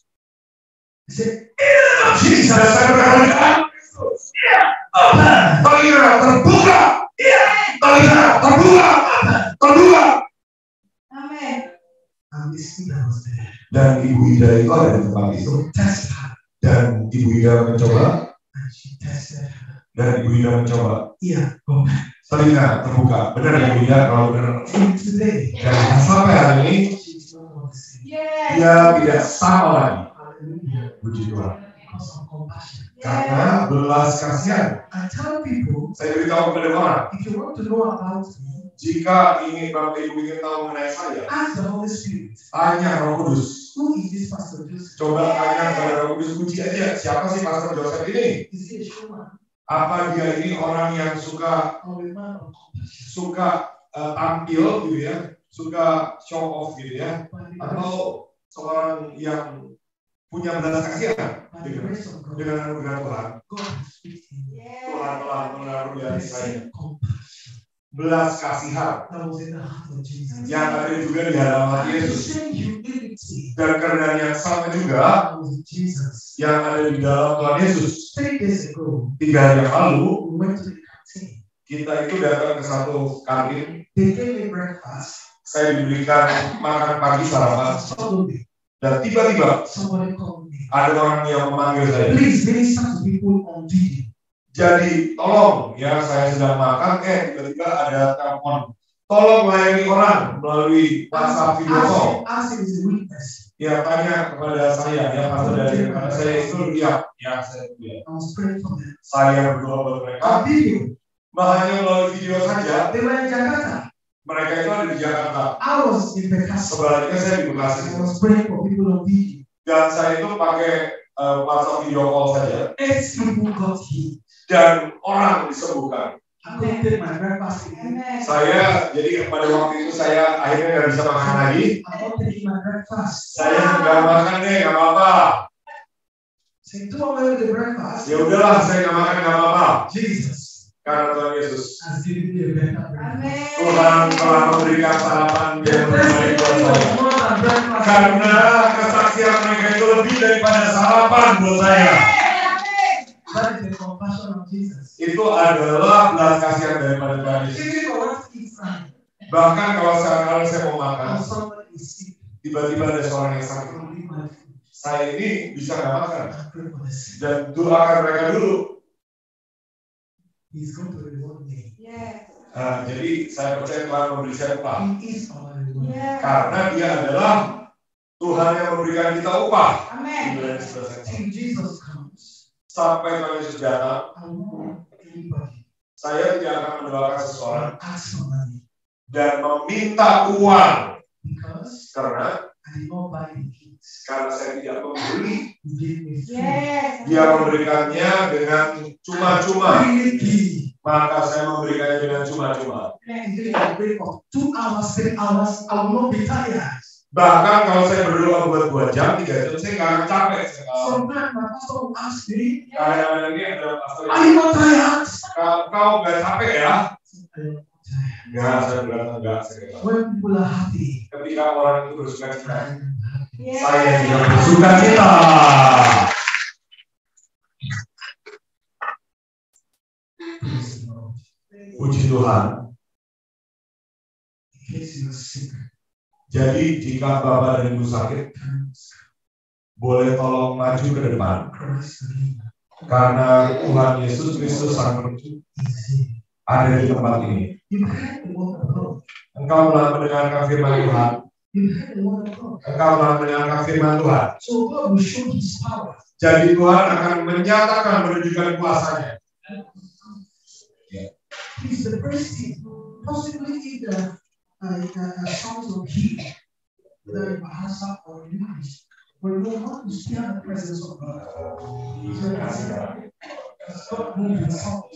He said,
Jesus, saya berkata,
open.
telinga terbuka, telinga terbuka, terbuka.
Amen.
And Miss Ida was there.
Dan Ibu Ida itu ada di tempat itu.
So test her.
Dan Ibu Ida mencoba,
And she tested her.
dan Ibu Ida mencoba.
Ear open.
Telinga terbuka. Benar Ibu Ida, kalau benar.
And today,
Dan sampai hari ini,
she's no more the same.
Yes.
dia tidak sama lagi.
Hallelujah.
Puji Tuhan.
Because of compassion.
Karena belas kasihan.
I tell people,
Saya beritahu kepada orang,
if you want to know about me,
jika ingin Bapak Ibu ingin tahu mengenai saya,
ask the Holy Spirit.
tanya Roh Kudus.
Who is this Pastor Joseph?
Coba tanya kepada Roh Kudus, uji aja siapa sih Pastor Joseph ini?
Is he a showman
Apa dia ini orang yang suka
or a man of compassion?
suka uh, tampil gitu ya, suka show off gitu ya,
By the grace,
atau seorang yang punya belas kasihan
by the
dengan,
grace of God,
dengan anugerah Tuhan.
God has fixed him.
Yes.
Tuhan telah menaruh di hati saya
Receive compassion.
belas kasihan
that was in the heart of Jesus.
yang ada juga di hadapan
And the
Yesus.
same humility
Dan kerendahan yang sama juga
that was in Jesus.
yang ada di dalam Tuhan Yesus.
Three days ago,
Tiga hari yang lalu,
we went to the canteen.
kita itu datang ke satu kantin.
They gave me breakfast.
Saya diberikan makan pagi sarapan.
Suddenly,
Dan tiba-tiba
somebody called me.
ada orang yang memanggil saya.
Please minister to people on video.
Jadi tolong ya, saya sedang makan, eh tiba-tiba ada telepon. Tolong layani orang melalui WhatsApp video call.
Ask him is a witness.
Ya tanya kepada saya, ya pastor dari kepada saya itu lihat, ya saya lihat.
I was praying for them.
Saya berdoa buat mereka.
On video,
Hanya melalui video saja.
they were in Jakarta.
Mereka itu ada di Jakarta.
I was in Bekasi.
Sebaliknya saya di Bekasi.
I was praying for people on video.
Dan saya itu pakai uh, WhatsApp video call saja.
Eight people got healed.
Dan orang disembuhkan.
I couldn't take my breakfast again.
Saya, jadi pada waktu itu saya akhirnya nggak bisa makan lagi.
I'm not taking my breakfast.
Saya nggak makan deh, nggak apa-apa.
Say, do away with the breakfast.
Ya udahlah, saya nggak makan nggak apa-apa.
Jesus
Karena Tuhan Yesus,
has given me a better breakfast.
Tuhan telah memberikan sarapan yang
The
lebih baik buat
testimony
saya.
was more than breakfast.
Karena kesaksian mereka itu lebih daripada sarapan buat saya.
That is the compassion of Jesus.
Itu adalah belas kasihan daripada Tuhan Yesus.
Even for what is right.
Bahkan kalau sekarang saya mau makan,
Now somebody is sick.
tiba-tiba ada seorang yang sakit.
I'll leave my food.
Saya ini bisa nggak makan.
I pray for the sick.
Dan doakan mereka dulu.
He's going to reward me.
Nah, jadi saya percaya Tuhan memberi saya upah.
He is our reward.
Karena dia adalah Tuhan yang memberikan kita upah.
Amen.
Ibrani sebelas ayat satu.
Till Jesus comes,
Sampai Tuhan Yesus datang,
I won't want anybody
saya tidak akan mendoakan seseorang
to ask for money
dan meminta uang.
because
Karena
I did not buy the kids.
karena saya tidak membeli,
He gave me free.
Yes.
dia memberikannya dengan cuma-cuma.
Freely give.
Maka saya memberikannya dengan cuma-cuma.
Even if I pray for two hours, three hours, I will not be tired.
Bahkan kalau saya berdoa buat dua jam, tiga jam, saya nggak akan capek.
Sometimes my pastor will ask me,
Kadang-kadang ini ada pastor
are you not tired?
Kau, kau nggak capek ya?
I am not tired.
Enggak, saya bilang enggak. Saya bilang.
When people are happy,
Ketika orang itu bersuka cita,
I am happy.
saya juga bersuka cita.
Praise the Lord.
Puji Tuhan.
In case you are sick,
Jadi jika Bapak dan Ibu sakit, boleh tolong maju ke depan.
Christ the Redeemer
Karena Tuhan Yesus Kristus Sang Penerbit
is here.
ada di tempat ini.
You heard the word of God.
Engkau telah mendengarkan firman Tuhan.
You heard the word of God.
Engkau telah mendengarkan firman Tuhan.
So God will show His power.
Jadi Tuhan akan menyatakan, menunjukkan kuasanya.
He's the first thing. Possibly in the uh, uh, songs of healing, whether in Bahasa or in English, where we want to feel the presence of God. So that's it. God moves in songs.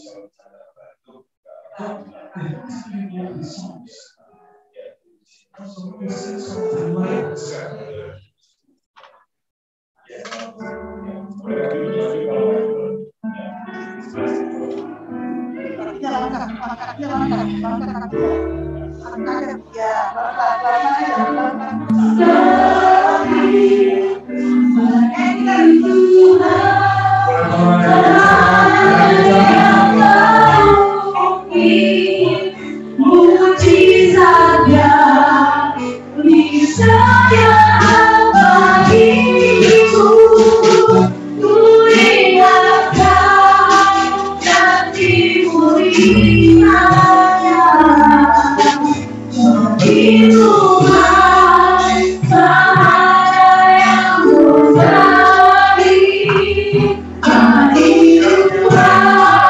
God, the Holy Spirit moves in songs. So we sing something like this.
Mujizatnya bisa yang bagiku, ku ingatkan janjimu ingatnya, begitu baik bahaya yang berbagi, jadi Tuhan.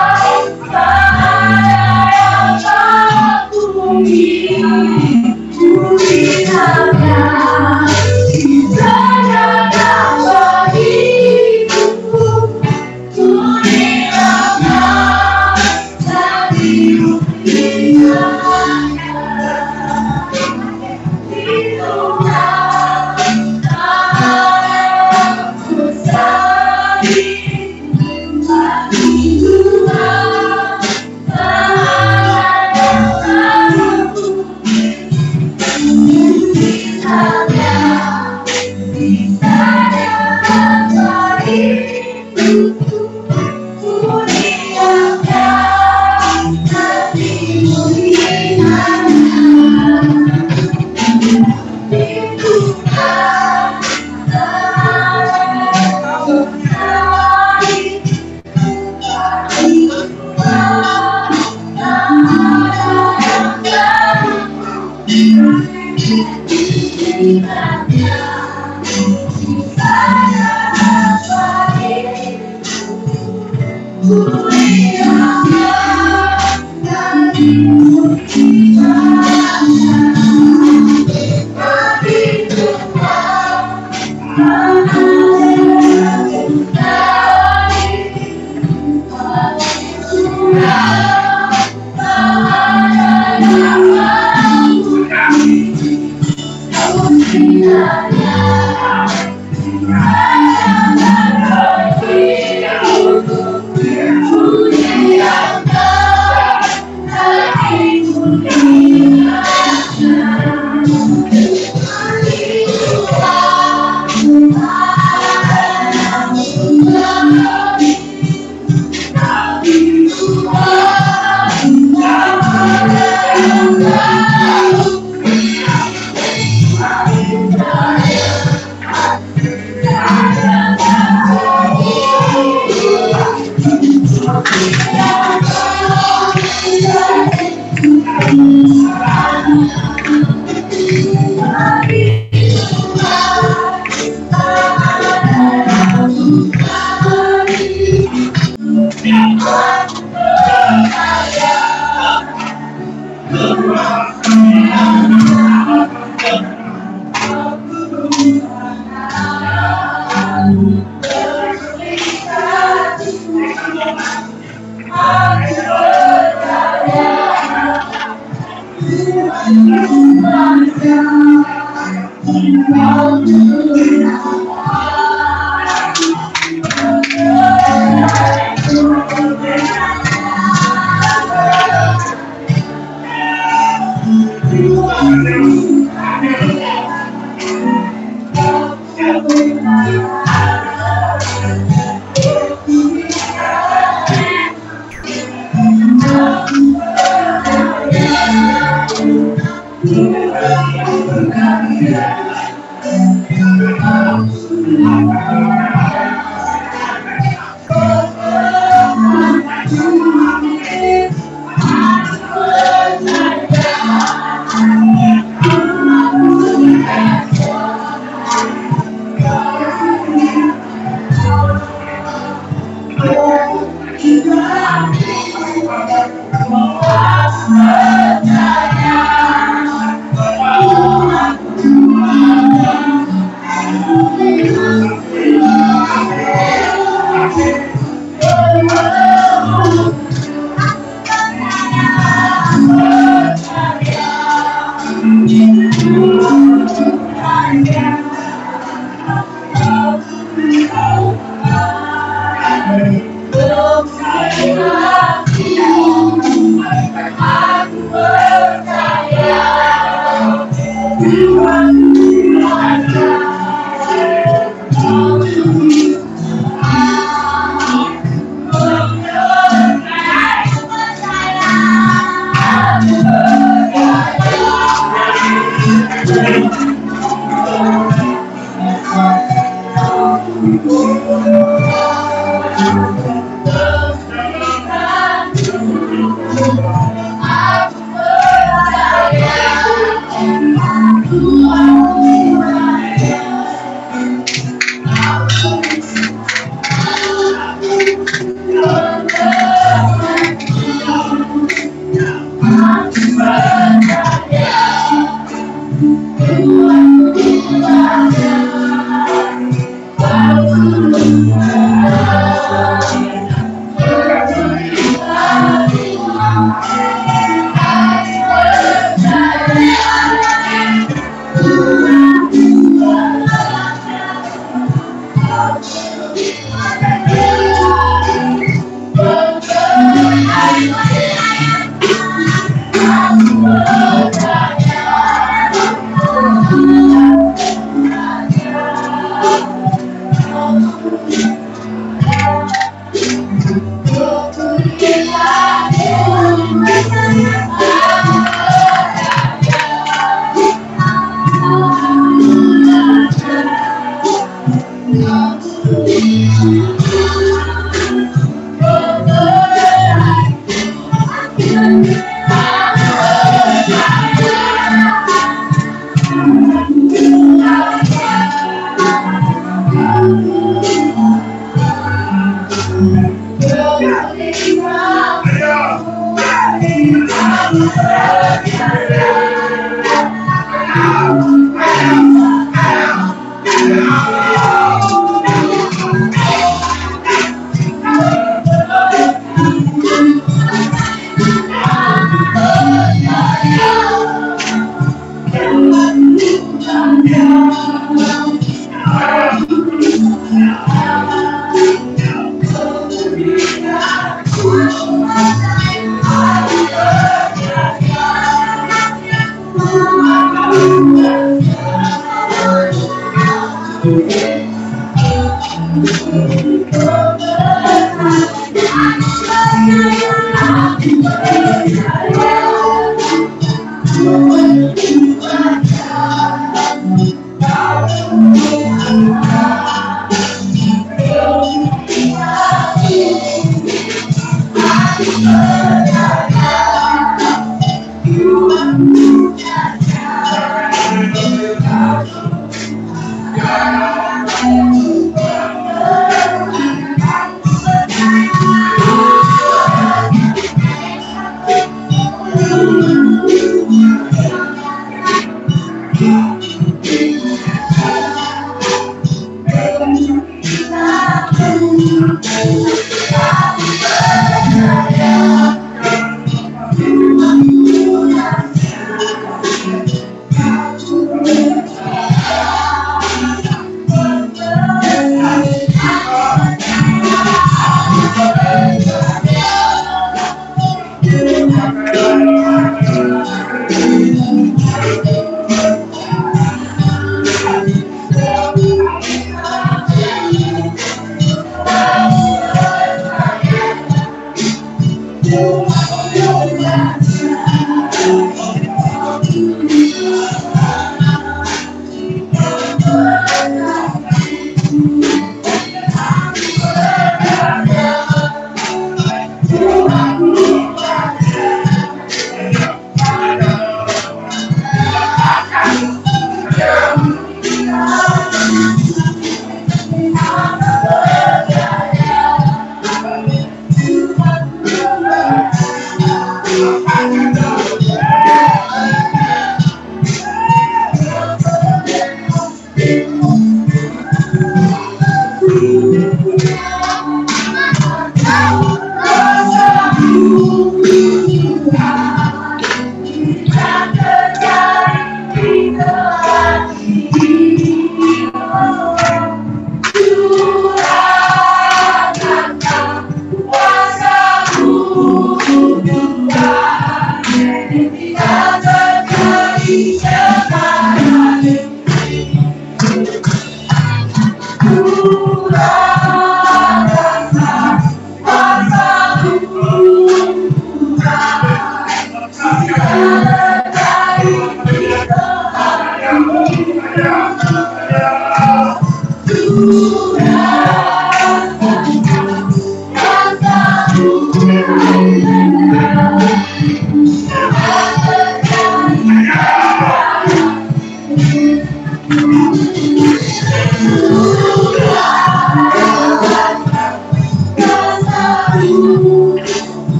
Thank you.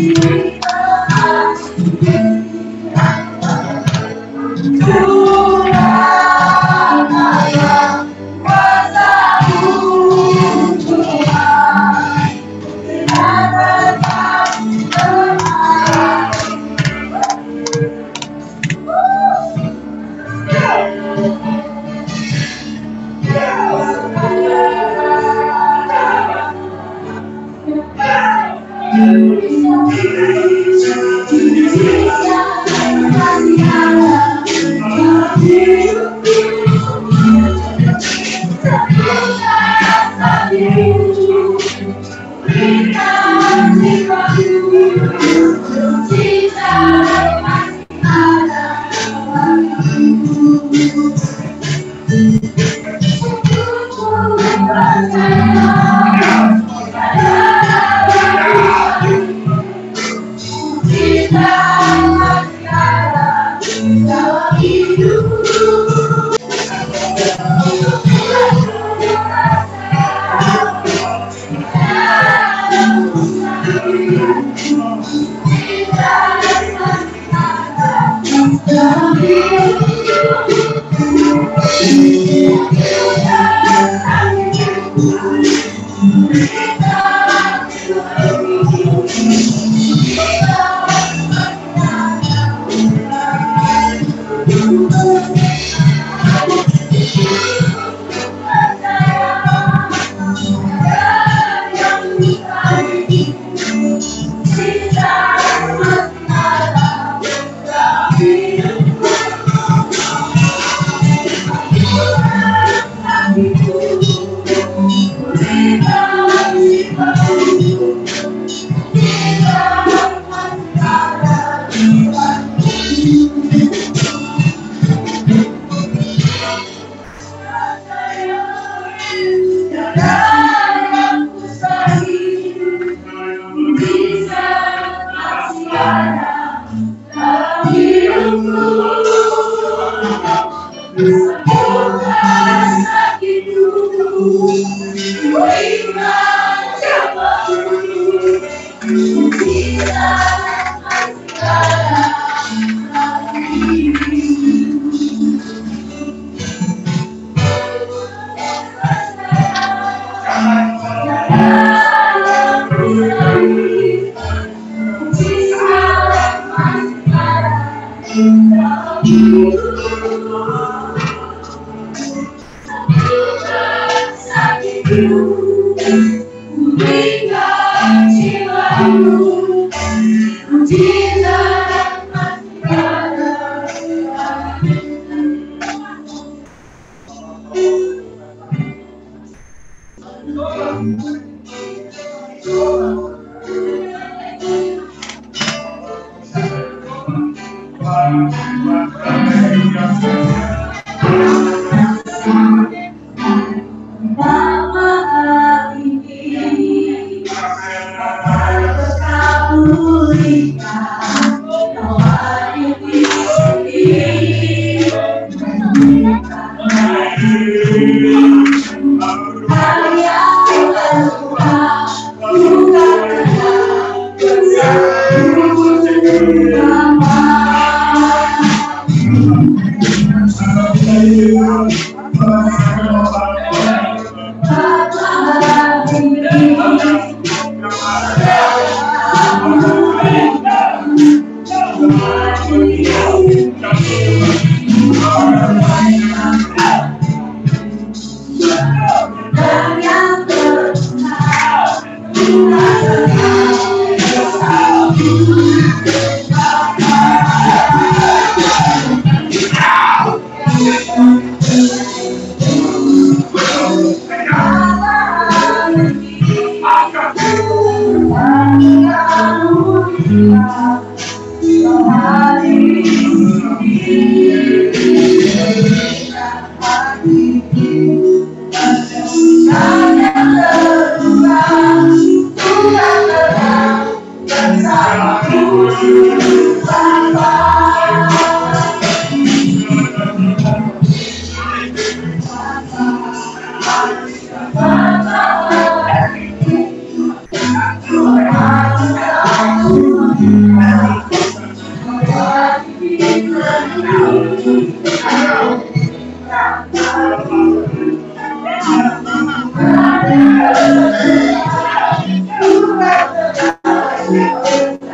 Bye.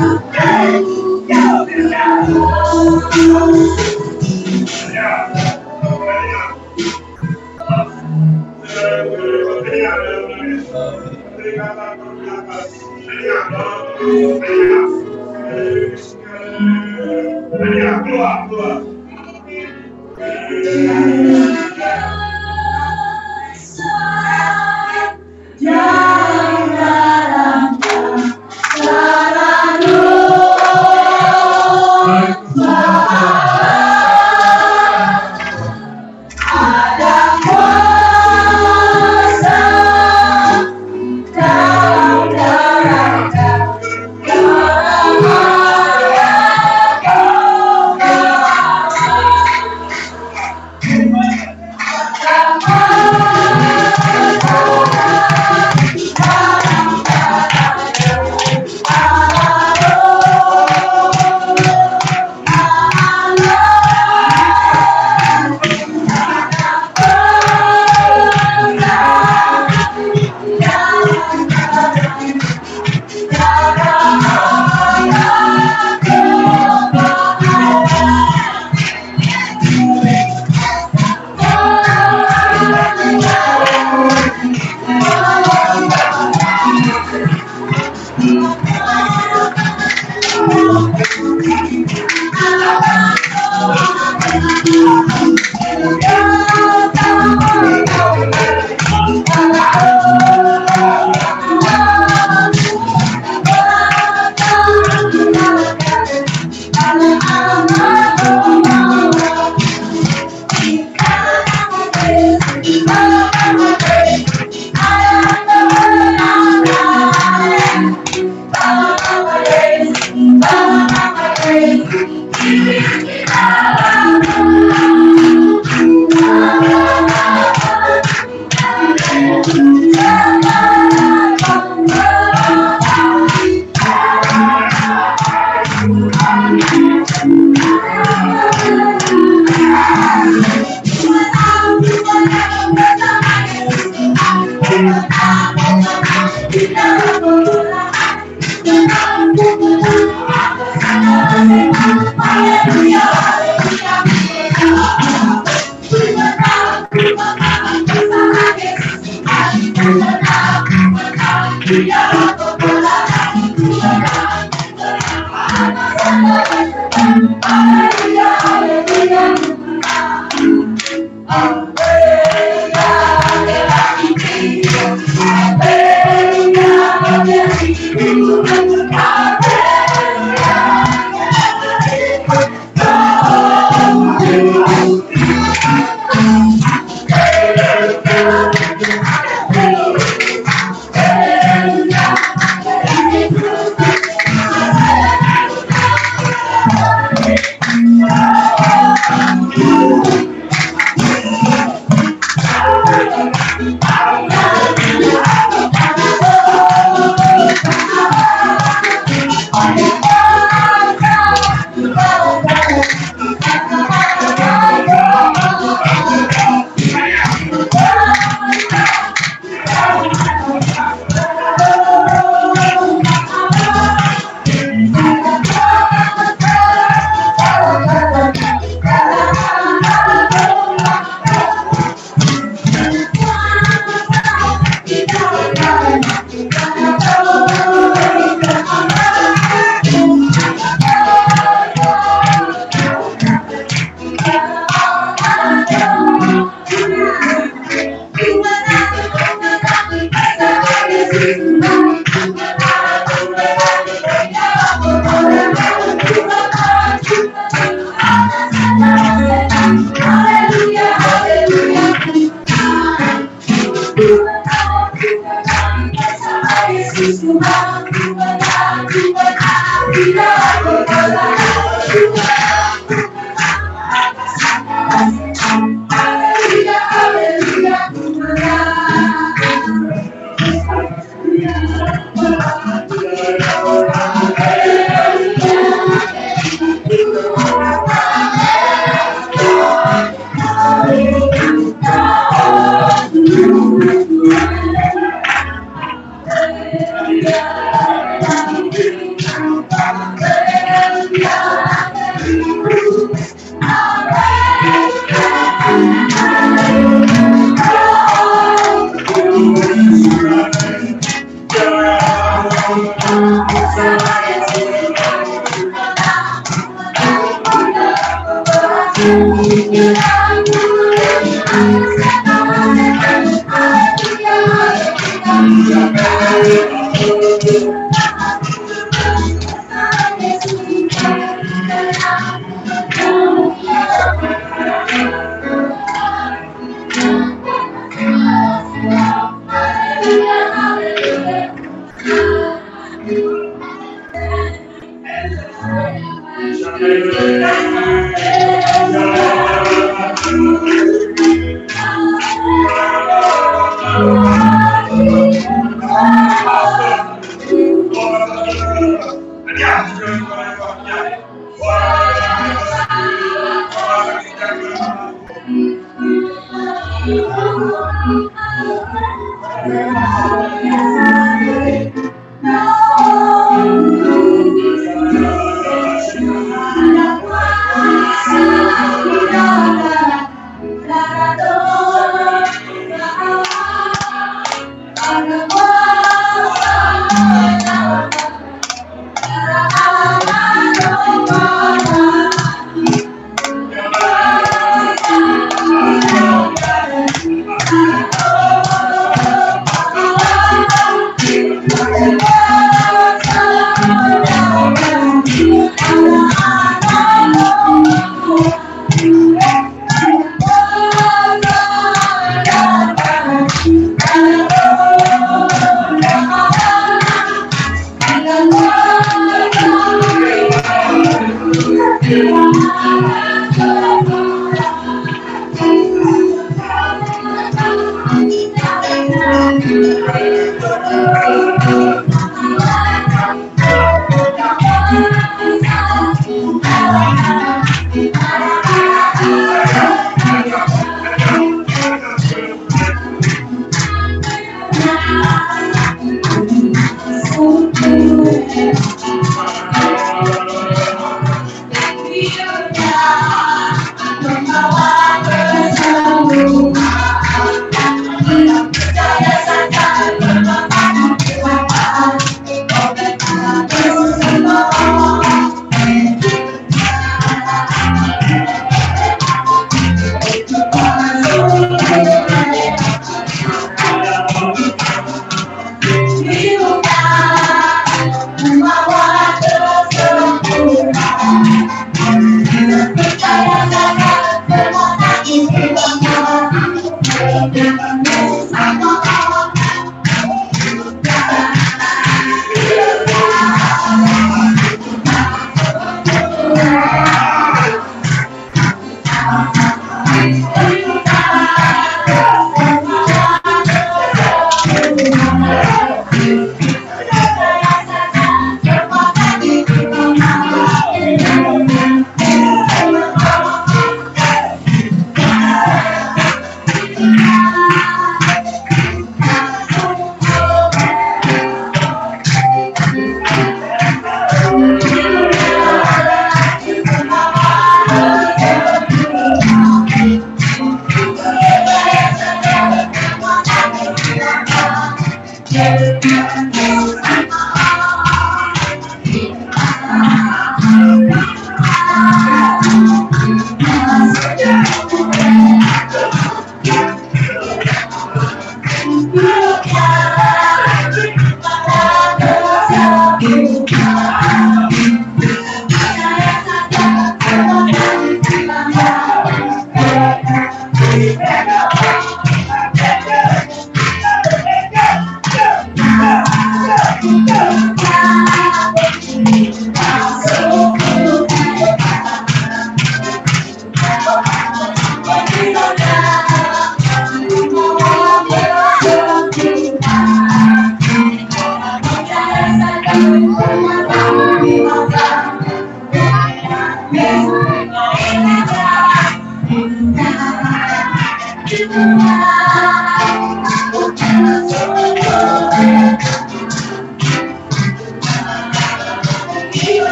Hallelujah.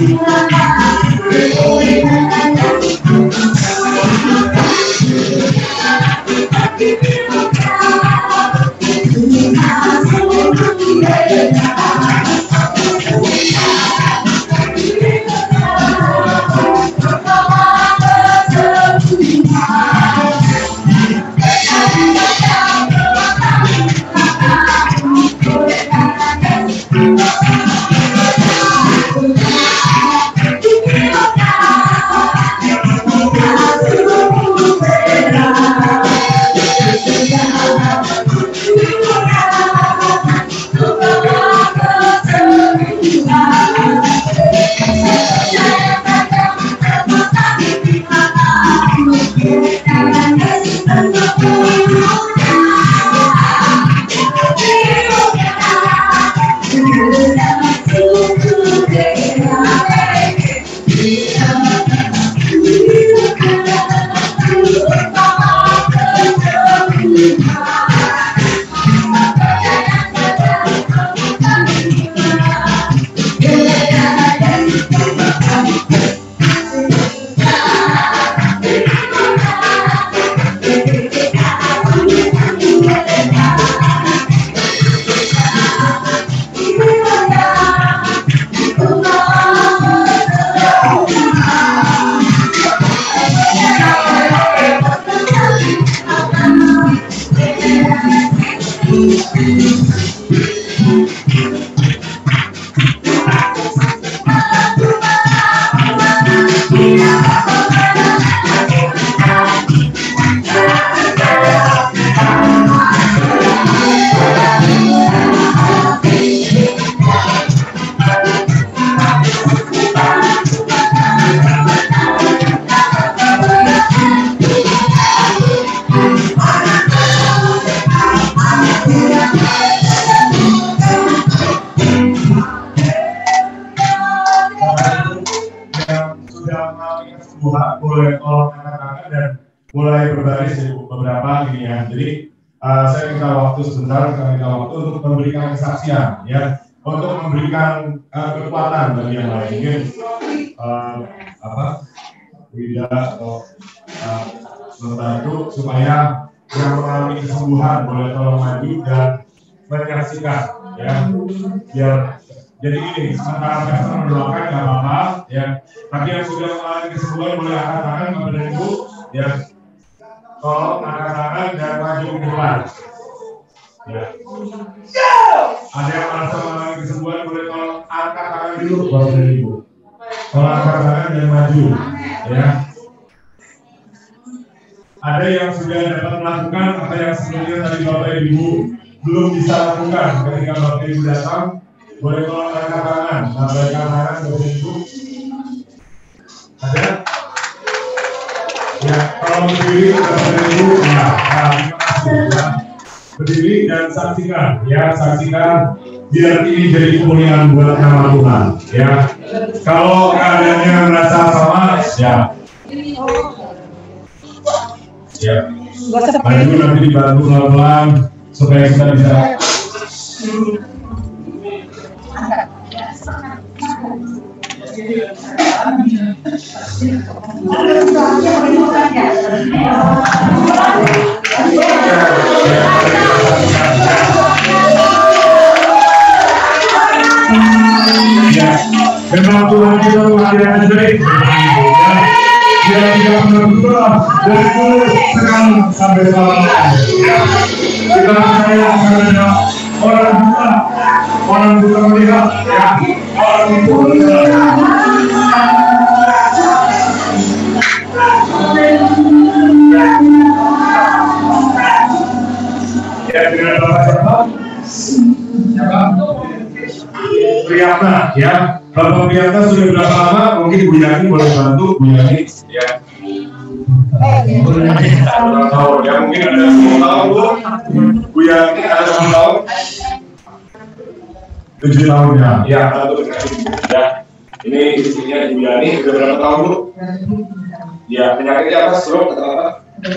Boleh tolong angkat-angkat dan mulai berbaris di beberapa ini ya. Jadi uh, saya minta waktu sebentar, saya minta waktu untuk memberikan kesaksian ya, untuk memberikan uh, kekuatan bagi yang lain. Mungkin uh, apa, Wida atau uh, membantu supaya yang mengalami kesembuhan boleh tolong maju dan menyaksikan ya, biar jadi ini sementara pastor mendoakan nggak apa-apa ya, tapi yang sudah mengalami kesembuhan boleh angkat tangan kepada ibu ya, tolong angkat tangan dan maju ke depan ya. Ada yang merasa mengalami kesembuhan boleh tolong angkat tangan dulu kepada ibu, tolong angkat tangan dan maju ya. Ada yang sudah dapat melakukan apa yang sebelumnya tadi bapak ibu belum bisa lakukan ketika bapak ibu datang, boleh tolong angkat tangan, lambaikan tangan kepada ibu. Ada? Ya, kalau berdiri kepada ibu, ya, terima kasih ya. Berdiri dan saksikan, ya saksikan biar ini jadi kemuliaan buat nama Tuhan, ya. Kalau keadaannya merasa sama, ya. Ya. Maju nanti dibantu pelan-pelan supaya kita bisa. Memang Tuhan kita mengadakan baik. Dia tidak pernah dari dulu sekarang sampai sekarang. Kita percaya karena orang buta, orang buta melihat, ya, orang itu melihat. Ya, dengan Bapak siapa? Siapa? Priyatna, ya. Bapak Priyatna sudah berapa lama? Mungkin Bu Yani boleh bantu, Bu Yani, ya. Berapa tahun? Ya, mungkin ada sepuluh tahun, Bu. Bu Yani ada sepuluh tahun. Tujuh tahun ya. Ya, bantu ya. Ini istrinya Bu Yani sudah berapa tahun, Bu? Ya, penyakitnya apa? Stroke atau apa?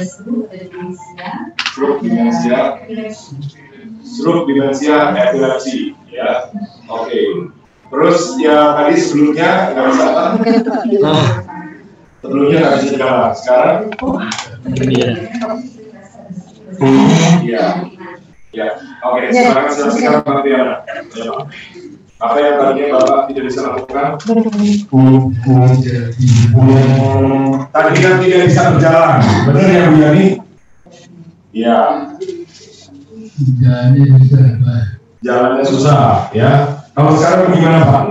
Stroke, demensia. Stroke, demensia, epilepsi, ya. Oke. Terus ya tadi sebelumnya nggak bisa apa? Sebelumnya nggak bisa jalan. Sekarang? Iya. Iya. Ya. Oke. Sekarang sekarang nanti ya. Apa yang tadinya Bapak tidak bisa lakukan? Tadi kan tidak bisa berjalan. Benar ya Bu Yani? Iya. Jalannya susah, ya. Kalau sekarang bagaimana Pak?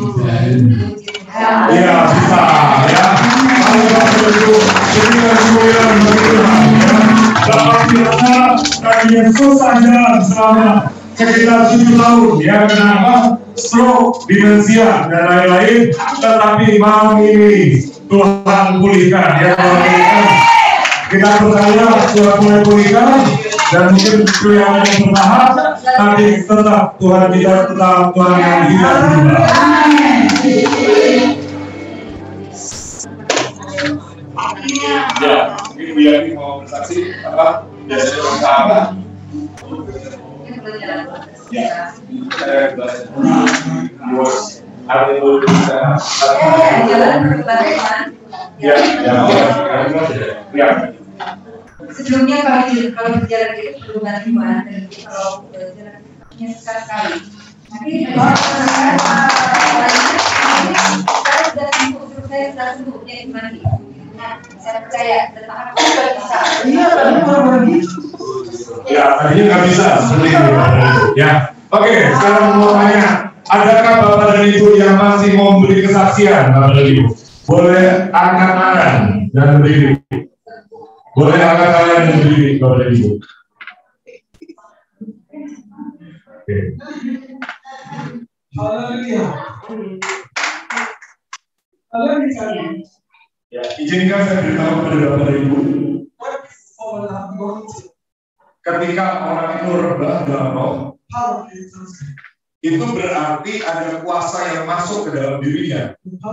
Iya bisa, ya. Kalau Bapak itu jadi kemuliaan bagi Tuhan, ya. Bapak biasa tadinya susah jalan selama sekitar tujuh tahun, ya. Kenapa? Stroke, demensia dan lain-lain. Tetapi malam ini Tuhan pulihkan, ya. Kita percaya Tuhan mulai pulihkan. Dan mungkin itu yang akan bertahap, tapi tetap Tuhan kita tetap Tuhan yang hidup juga. Ya, ini Bu Yani mau bersaksi apa? Biasanya bangsa apa? Ya, saya belajar. Bos, ada yang boleh bisa. Ya, ya, ya.
Sebelumnya kalau kalau berjalan itu perlu bantuan dan kalau berjalannya sekali. Nanti kalau saya sudah sembuh, saya sudah sembuh, jadi gimana? Saya percaya tentang aku sudah bisa.
Iya, tadi baru lagi.
Ya, tadinya nggak bisa seperti itu. Ya, oke. Sekarang mau tanya, adakah Bapak dan Ibu yang masih mau memberi kesaksian, Bapak dan Ibu? Boleh angkat tangan dan berdiri. Boleh angkat tangan dan berdiri, Bapak dan Ibu. Oke.
Haleluya. Haleluya.
Ya, izinkan saya beritahu kepada Bapak dan Ibu. Ketika orang itu rebah dalam roh, itu berarti ada kuasa yang masuk ke dalam dirinya.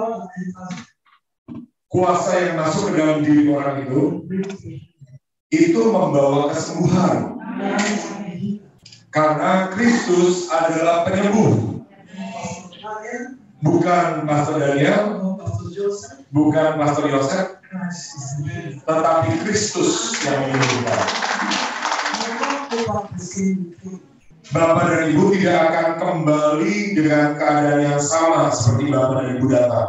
Kuasa yang masuk ke dalam diri orang itu, itu membawa kesembuhan. Karena Kristus adalah penyembuh. Bukan Pastor Daniel, bukan Pastor Yosef, tetapi Kristus yang menyembuhkan. Bapak dan Ibu tidak akan kembali dengan keadaan yang sama seperti Bapak dan Ibu datang.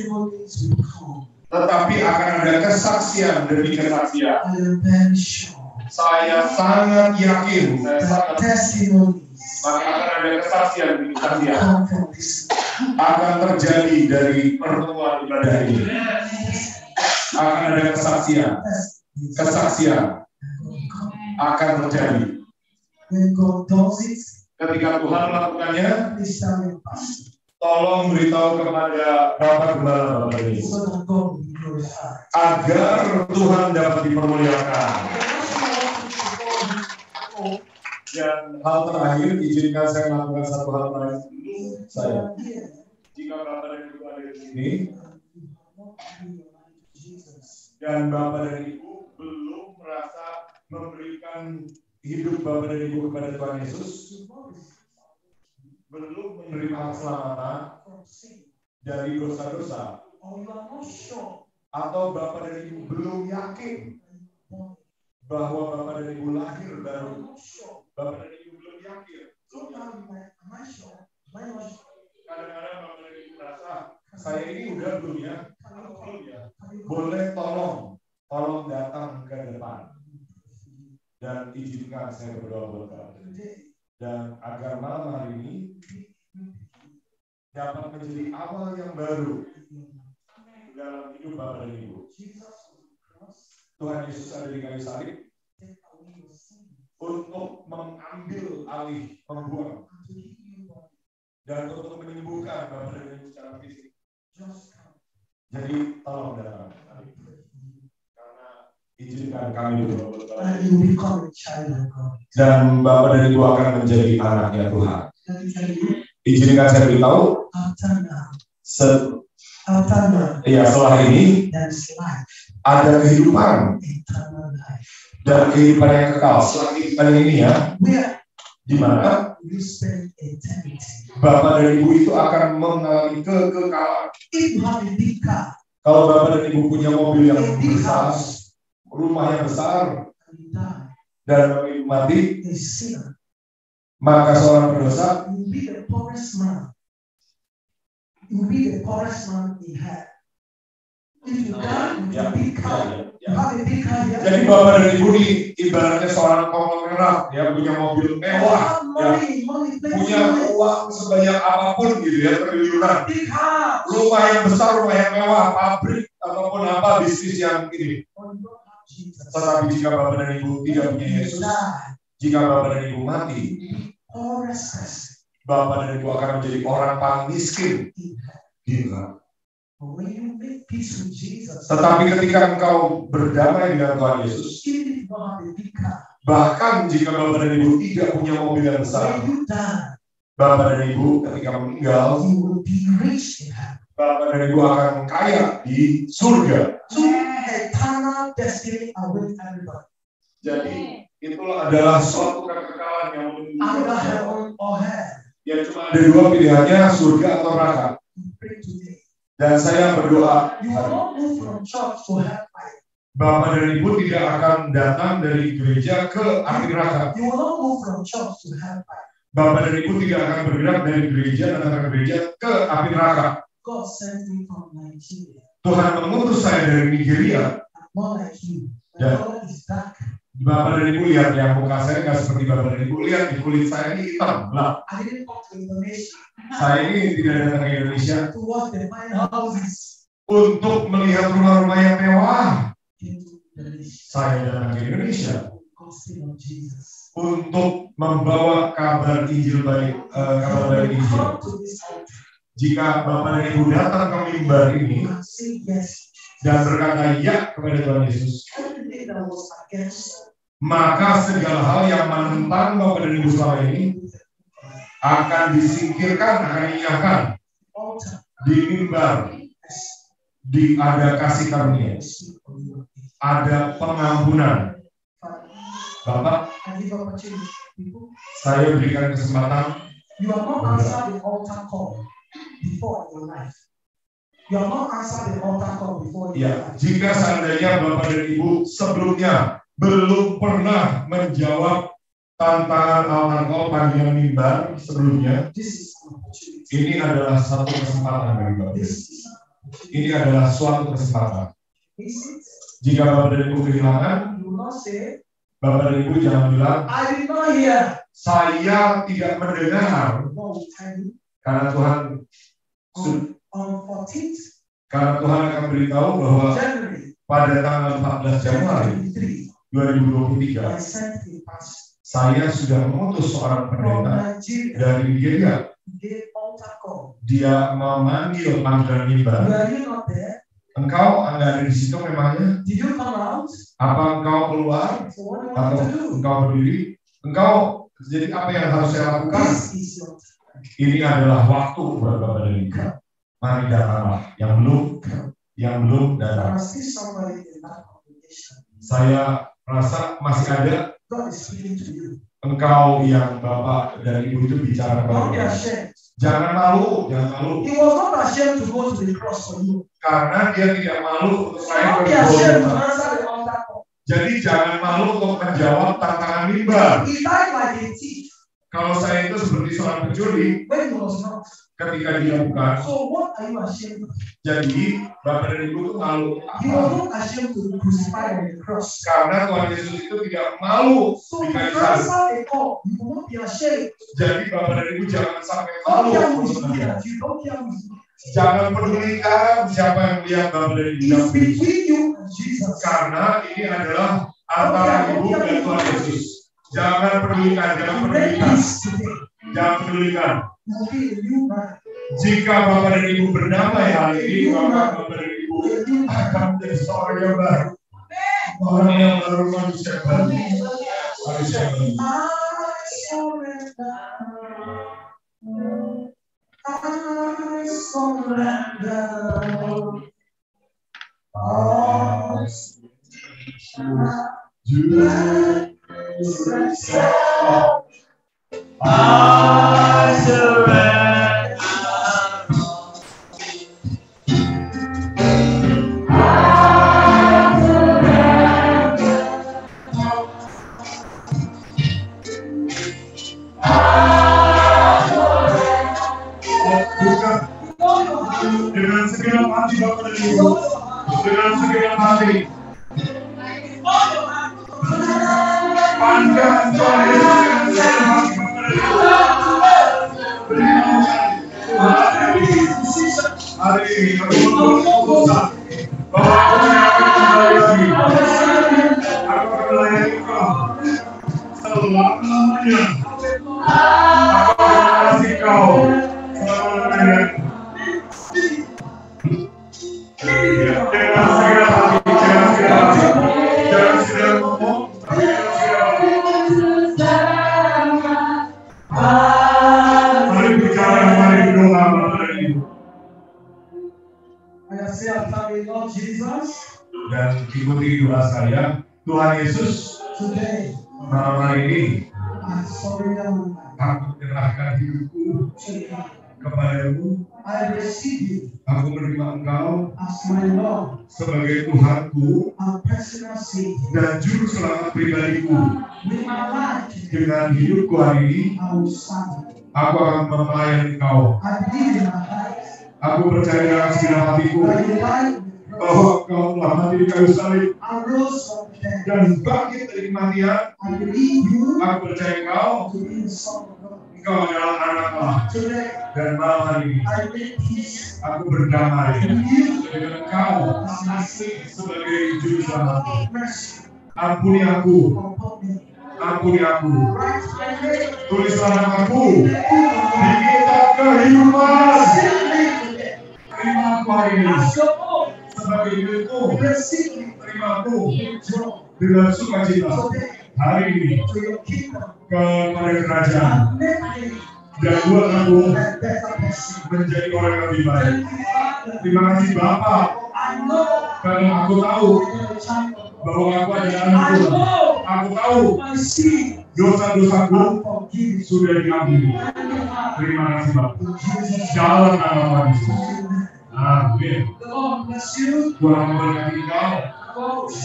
Tetapi akan ada kesaksian demi kesaksian. Saya sangat yakin, saya sangat maka akan ada kesaksian demi kesaksian. Akan terjadi dari pertemuan ibadah ini. Akan ada kesaksian, kesaksian akan terjadi. Ketika Tuhan melakukannya, tolong beritahu kepada Bapak Gembala Bapak ini agar Tuhan dapat dipermuliakan. Dan hal terakhir, izinkan saya melakukan satu hal lain saya. Jika Bapak dan Ibu ada di sini dan Bapak dan Ibu belum merasa memberikan hidup Bapak dan Ibu kepada Tuhan Yesus, belum menerima keselamatan dari dosa-dosa, atau Bapak dan Ibu belum yakin bahwa Bapak dan Ibu lahir baru, Bapak dan Ibu belum yakin. Kadang-kadang Bapak dan Ibu merasa, saya ini udah belum ya, belum ya. Boleh tolong, tolong datang ke depan. Dan izinkan saya berdoa buat Bapak. Dan agar malam hari ini dapat menjadi awal yang baru dalam hidup Bapak dan Ibu. Tuhan Yesus ada di kayu salib untuk mengambil alih, membuang, dan untuk menyembuhkan Bapak dan Ibu secara fisik. Jadi tolong datang. Karena izinkan kami berdoa buat Bapak. Dan Bapak dan Ibu akan menjadi anaknya Tuhan. Izinkan saya beritahu. Se- ya, setelah ini ada kehidupan dan kehidupan yang kekal. Setelah kehidupan ini ya, di mana
you spend eternity.
Bapak dan Ibu itu akan mengalami kekekalan.
If you have a big car,
Kalau Bapak dan Ibu punya mobil yang
a big
besar,
house,
rumah yang besar,
and you die,
dan Ibu mati,
a sinner,
maka seorang pendosa
you will be the poorest man. You will be the poorest man in hell. If you die with a big car, you have a big car here.
Jadi Bapak dan Ibu ini ibaratnya seorang konglomerat, ya, punya mobil
You
mewah,
have
ya,
money, money,
punya
places,
uang sebanyak apapun gitu ya, triliunan,
big house.
rumah yang besar, rumah yang mewah, pabrik ataupun apa bisnis yang ini.
But you don't have Jesus.
Tetapi jika Bapak dan Ibu tidak punya
You
Yesus,
die.
jika Bapak dan Ibu mati,
Poorest person
Bapak dan Ibu akan menjadi orang paling miskin.
in hell.
Gila.
But when you make peace with Jesus,
Tetapi ketika engkau berdamai dengan Tuhan Yesus,
even if you don't have a big car,
bahkan jika Bapak dan Ibu tidak punya mobil yang besar,
when you die,
Bapak dan Ibu ketika meninggal,
you will be rich in heaven.
Bapak dan Ibu akan kaya di surga.
So eternal destiny awaits everybody.
Jadi itulah adalah suatu kekekalan yang
Either
menunjukkan
heaven or hell.
ya cuma ada dua pilihannya, surga atau neraka.
You pray today.
Dan saya berdoa,
You will not move from church to hellfire.
Bapak dan Ibu tidak akan datang dari gereja ke api neraka.
You will not move from church to hellfire.
Bapak dan Ibu tidak akan bergerak dari gereja datang ke gereja ke api neraka.
God sent me from Nigeria.
Tuhan mengutus saya dari Nigeria.
I'm more like you. My
Yeah.
color is dark.
Bapak dan Ibu lihat ya, muka saya nggak seperti Bapak dan Ibu lihat, di kulit saya ini hitam. Lah,
I didn't come to Indonesia
saya ini tidak datang ke Indonesia
to watch the fine houses.
untuk melihat rumah-rumah yang mewah.
Into Indonesia.
Saya datang ke Indonesia
Gospel of Jesus.
untuk membawa kabar Injil baik, eh, kabar baik
When you
Injil.
come to this altar
Jika Bapak dan Ibu datang ke mimbar ini
and say yes,
dan berkata ya kepada Tuhan Yesus,
everything that was against
maka segala hal yang menentang Bapak dan Ibu selama ini akan disingkirkan, akan dinyahkan
altar,
di mimbar. Di ada kasih karunia, ada pengampunan. Bapak,
I give opportunity to people.
saya berikan kesempatan.
You have not answered the altar call before in your life. You have not answered the altar call before in your
Ya,
life.
jika seandainya Bapak dan Ibu sebelumnya belum pernah menjawab tantangan altar call panggilan mimbar sebelumnya,
This is an opportunity.
ini adalah satu kesempatan bagi Bapak.
This is an opportunity.
Ini adalah suatu kesempatan.
Is it?
Jika Bapak dan Ibu kehilangan,
You will not say,
Bapak dan Ibu jangan bilang,
I did not hear.
saya tidak mendengar.
God will tell you
Karena Tuhan
on, on fourteenth
karena Tuhan akan beritahu bahwa
January
pada tanggal empat belas Januari
twenty twenty-three,
dua ribu dua puluh tiga,
I sent a pastor
saya sudah mengutus seorang
from
pendeta
Nigeria.
dari Nigeria.
He gave altar call.
Dia memanggil panggilan mimbar.
Were you not there?
Engkau anda ada di situ memangnya?
Did you come out?
Apa engkau keluar
So what do you want
atau
to do?
engkau berdiri? Engkau jadi apa yang harus saya lakukan?
This is your time.
Ini adalah waktu buat Bapak dan Ibu. Mari datanglah. Yang belum, yang belum
There
datang.
are still somebody in that congregation.
Saya rasa masih ada
God is speaking to you.
engkau yang Bapak dan Ibu itu bicara
Don't be
kepada.
ashamed.
Jangan malu, jangan malu.
He was not ashamed to go to the cross for you.
Karena dia tidak malu untuk saya
Don't be
ke
ashamed to
Golgota.
answer the altar call.
Jadi jangan malu untuk menjawab tantangan mimbar.
He died like a thief
Kalau saya itu seperti seorang pencuri
when he was not.
ketika dia bukan.
So what are you ashamed of?
Jadi Bapak dan Ibu itu malu.
He was not ashamed to be crucified on the cross.
Karena Tuhan Yesus itu tidak malu
So
di
to
kayu salib.
answer the call, you will not be ashamed.
Jadi Bapak dan Ibu jangan sampai
Don't
malu
care who
untuk
is looking
menjawab.
at you. Don't care who is looking at you.
Jangan pedulikan siapa yang lihat Bapak dan Ibu.
It's between you and Jesus.
Karena ini adalah antara Ibu dan Tuhan Yesus. Jangan pedulikan, jangan
You make
pedulikan,
peace today.
jangan pedulikan.
You will be a new man.
Jika Bapak dan Ibu berdamai hari ini, maka Bapak dan Ibu akan menjadi seorang yang baru. Orang yang baru, manusia baru. Manusia baru.
I surrender. I surrender. All
Juga
myself.
I surrender. Dengan segenap hati Bapak dan Ibu, dengan segenap hati, panjang Tuhan Yesus dengan segenap hati Bapak dan Ibu. Hari ini kami memutuskan bahwa aku akan kembali lagi. Aku akan melayani Kau selama-lamanya. Aku akan mengasihi Kau selama-lamanya. Jangan segera hati, jangan segera hati, jangan segera ngomong, jangan segera hati. Mari bicara, mari berdoa, Bapak Ibu. Dan ikuti doa saya, Tuhan Yesus, malam hari ini, aku menyerahkan hidupku kepadamu.
I receive you
Aku menerima Engkau
as my Lord
sebagai Tuhanku
and personal Savior.
dan juru selamat pribadiku.
With my life,
Dengan hidupku hari ini,
I will serve you.
aku akan melayani Engkau.
I believe in my life
Aku percaya dengan segenap hatiku
that you died
bahwa Engkau telah mati di kayu salib
and rose from the dead.
dan bangkit dari kematian.
I believe you
Aku percaya Engkau,
to be the Son of God.
Engkau adalah anak Allah.
Today,
Dan malam hari ini,
I make peace
aku berdamai
with you
dengan Engkau sebagai juru selamat.
mercy
Ampuni aku,
upon me.
ampuni aku.
Write my name
Tulislah namaku
in
di
the book of
kitab kehidupan.
Save me today.
Terima aku hari ini
As your own,
sebagai milikmu.
receive me
Terima aku
with joy
dengan sukacita
today
hari ini
to your kingdom
kepada kerajaan
and make me
dan buat aku
a better person.
menjadi orang yang lebih baik.
Thank you, Father.
Terima kasih Bapa,
I know
karena aku tahu
you're a child of God.
bahwa aku adalah
I
anak Tuhan.
know
Aku tahu
my sin
dosa-dosaku
and forgive you.
sudah diampuni.
Thank you, Father.
Terima kasih Bapa.
In Jesus'
Dalam nama Tuhan Yesus.
name.
Amin.
The Lord bless you.
Tuhan memberkati engkau.
Folks.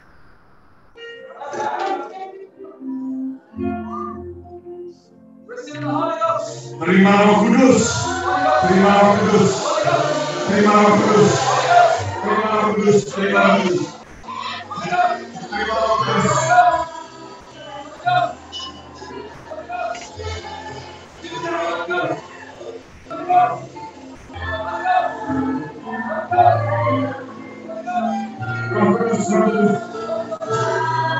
Receive the Holy Ghost.
Terima Roh Kudus. Terima Roh Kudus. Terima Roh Kudus. Terima Roh Kudus. Terima Roh Kudus. Terima Roh Kudus. Roh Kudus, Roh Kudus.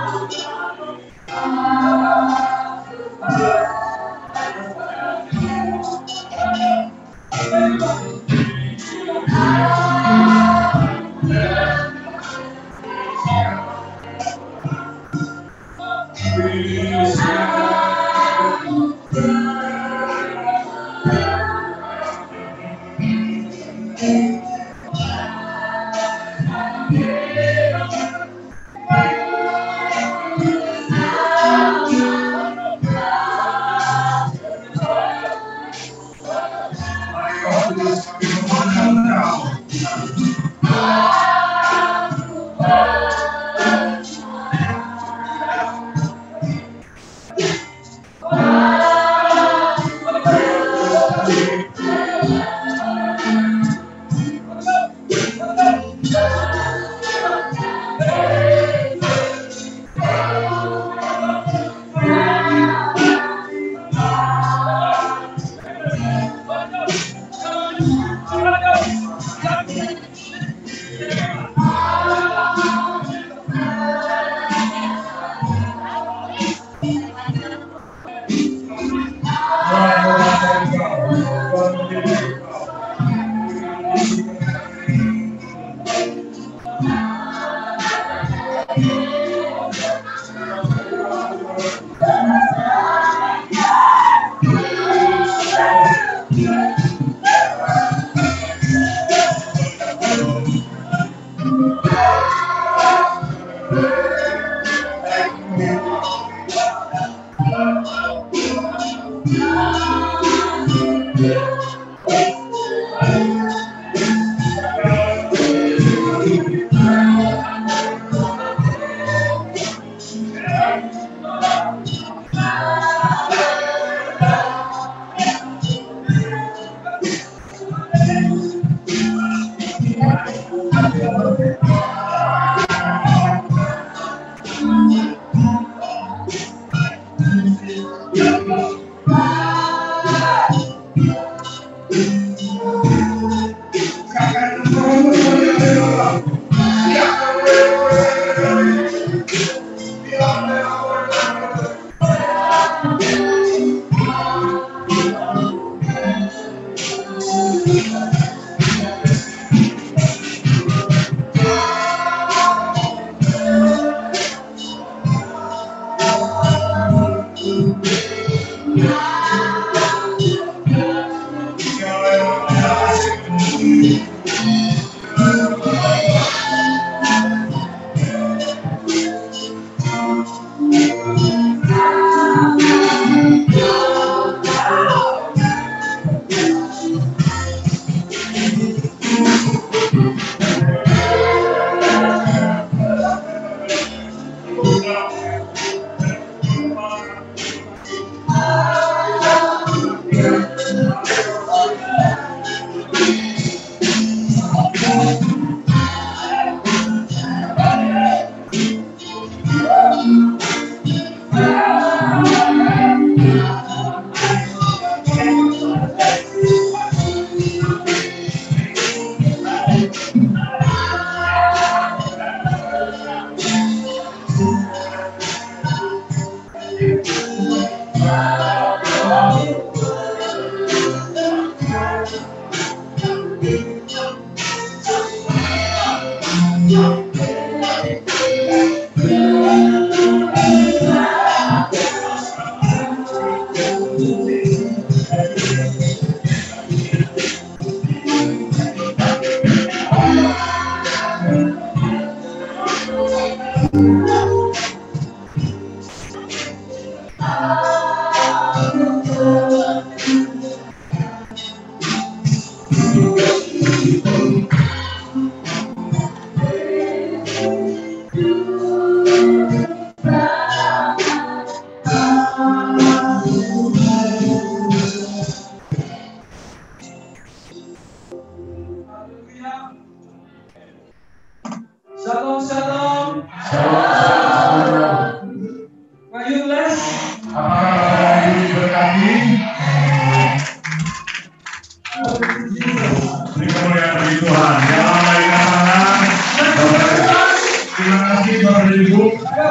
Roh Kudus, kami memandang Engkau.
Shalom, shalom. Are you blessed?
Apakah Anda diberkati? Beri kemuliaan bagi Tuhan. Jangan lambaikan tangan. Terima kasih Bapak dan Ibu.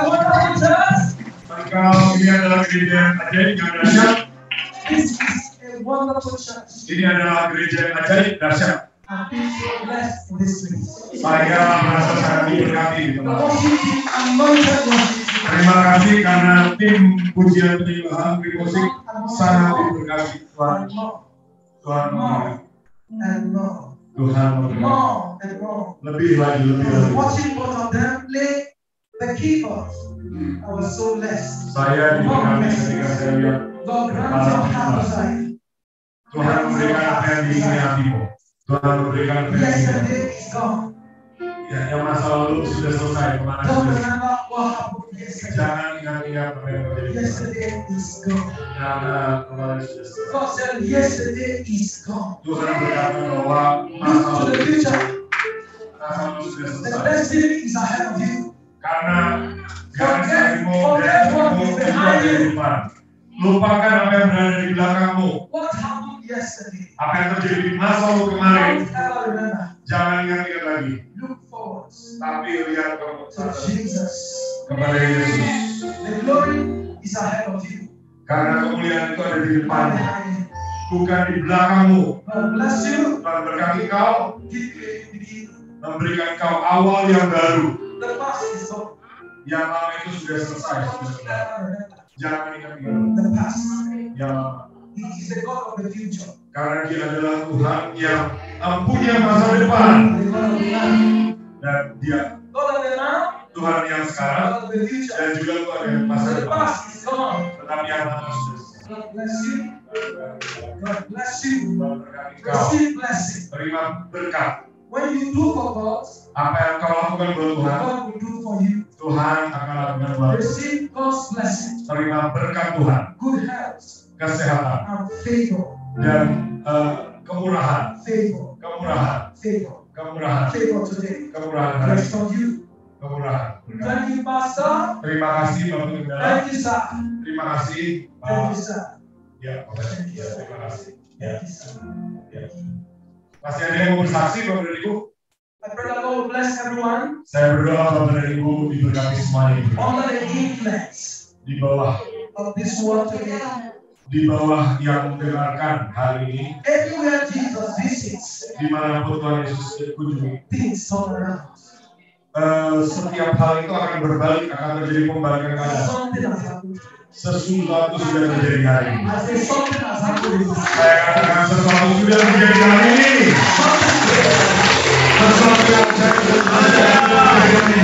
Engkau ini adalah gereja yang ajaib yang dahsyat.
This is a wonderful church.
Ini adalah gereja yang ajaib dahsyat.
I'm being so blessed in this place.
Saya merasa sangat diberkati di
The
tempat.
worship team anointed us.
Terima kasih karena tim pujian penyembahan tim musik sangat diberkati Tuhan.
And more,
Tuhan memberi.
and more,
Tuhan memberi.
more, and more.
Lebih lagi, lebih
I was
lagi.
watching both of them play the keyboard. I was so blessed.
Saya diberkati ketika saya lihat
God grant your heart desire.
Tuhan memberikan apa yang diingini hatimu. Tuhan memberikan apa yang diingini.
Yesterday is gone.
Ya, yang masa lalu sudah selesai, kemana
Don't
sudah.
remember what happened yesterday.
Jangan ingat-ingat apa yang terjadi.
Yesterday is gone.
Jangan kemarin sudah selesai.
God said yesterday is gone.
Tuhan berkata bahwa masa
Look to
lalu,
the future.
masa lalu sudah
The
selesai.
destiny is ahead of you.
Karena garis harimu dan hidupmu itu ada di depan. Lupakan apa yang berada di belakangmu.
What happened yesterday?
Apa yang terjadi di masa lalu kemarin,
Don't ever remember.
jangan ingat-ingat lagi.
Look forward
Tapi lihat ke
to Jesus.
kepada Yesus.
The glory is ahead of you.
Karena kemuliaan itu ada di
Not
depan,
behind you.
bukan di belakangmu.
God bless you.
Tuhan berkati kau,
Give you a new beginning.
memberikan kau awal yang baru.
The past is over.
Yang lama itu sudah selesai.
Don't
Sudah.
ever remember
Jangan ingat-ingat
the past.
yang lama.
He is the God of the future.
Karena Dia adalah Tuhan yang punya masa depan.
The God of the now.
Dan Dia
God of the now.
Tuhan yang sekarang
God of the future.
dan juga Tuhan yang masa
The
depan.
past is gone.
Tetapi yang lama sudah selesai.
God bless you. God bless you.
Tuhan berkati kau.
Receive blessing.
Terima berkat.
When you do for God,
Apa yang kau lakukan buat Tuhan,
God will do for you.
Tuhan akan lakukan buat.
Receive God's blessing,
Terima berkat Tuhan,
good health,
kesehatan
and favor,
dan eh, kemurahan,
favor,
kemurahan,
favor.
Kemurahan.
Favor today.
Kemurahan hari
Rest on you.
Kemurahan.
Thank you, Pastor.
Terima kasih Bapak Gembala.
Thank you, sir.
Terima kasih.
Thank you, sir.
Ya, Bapak. Ya, terima kasih. Ya.
Thank you, sir.
Ya. Masih ada yang mau bersaksi Bapak dan Ibu?
I pray that God will bless everyone
Saya berdoa Bapak dan Ibu diberkati semuanya.
under the influence
Di bawah
of this word today.
di bawah yang mendengarkan hari ini,
Everywhere Jesus visits,
dimanapun Tuhan Yesus kunjungi,
things turn around.
Uh, setiap hal itu akan berbalik, akan terjadi pembalikan keadaan.
Something has happened.
Sesuatu sudah terjadi hari ini.
I say something has happened.
Saya katakan sesuatu sudah terjadi hari ini. Sesuatu yang terjadi hari ini.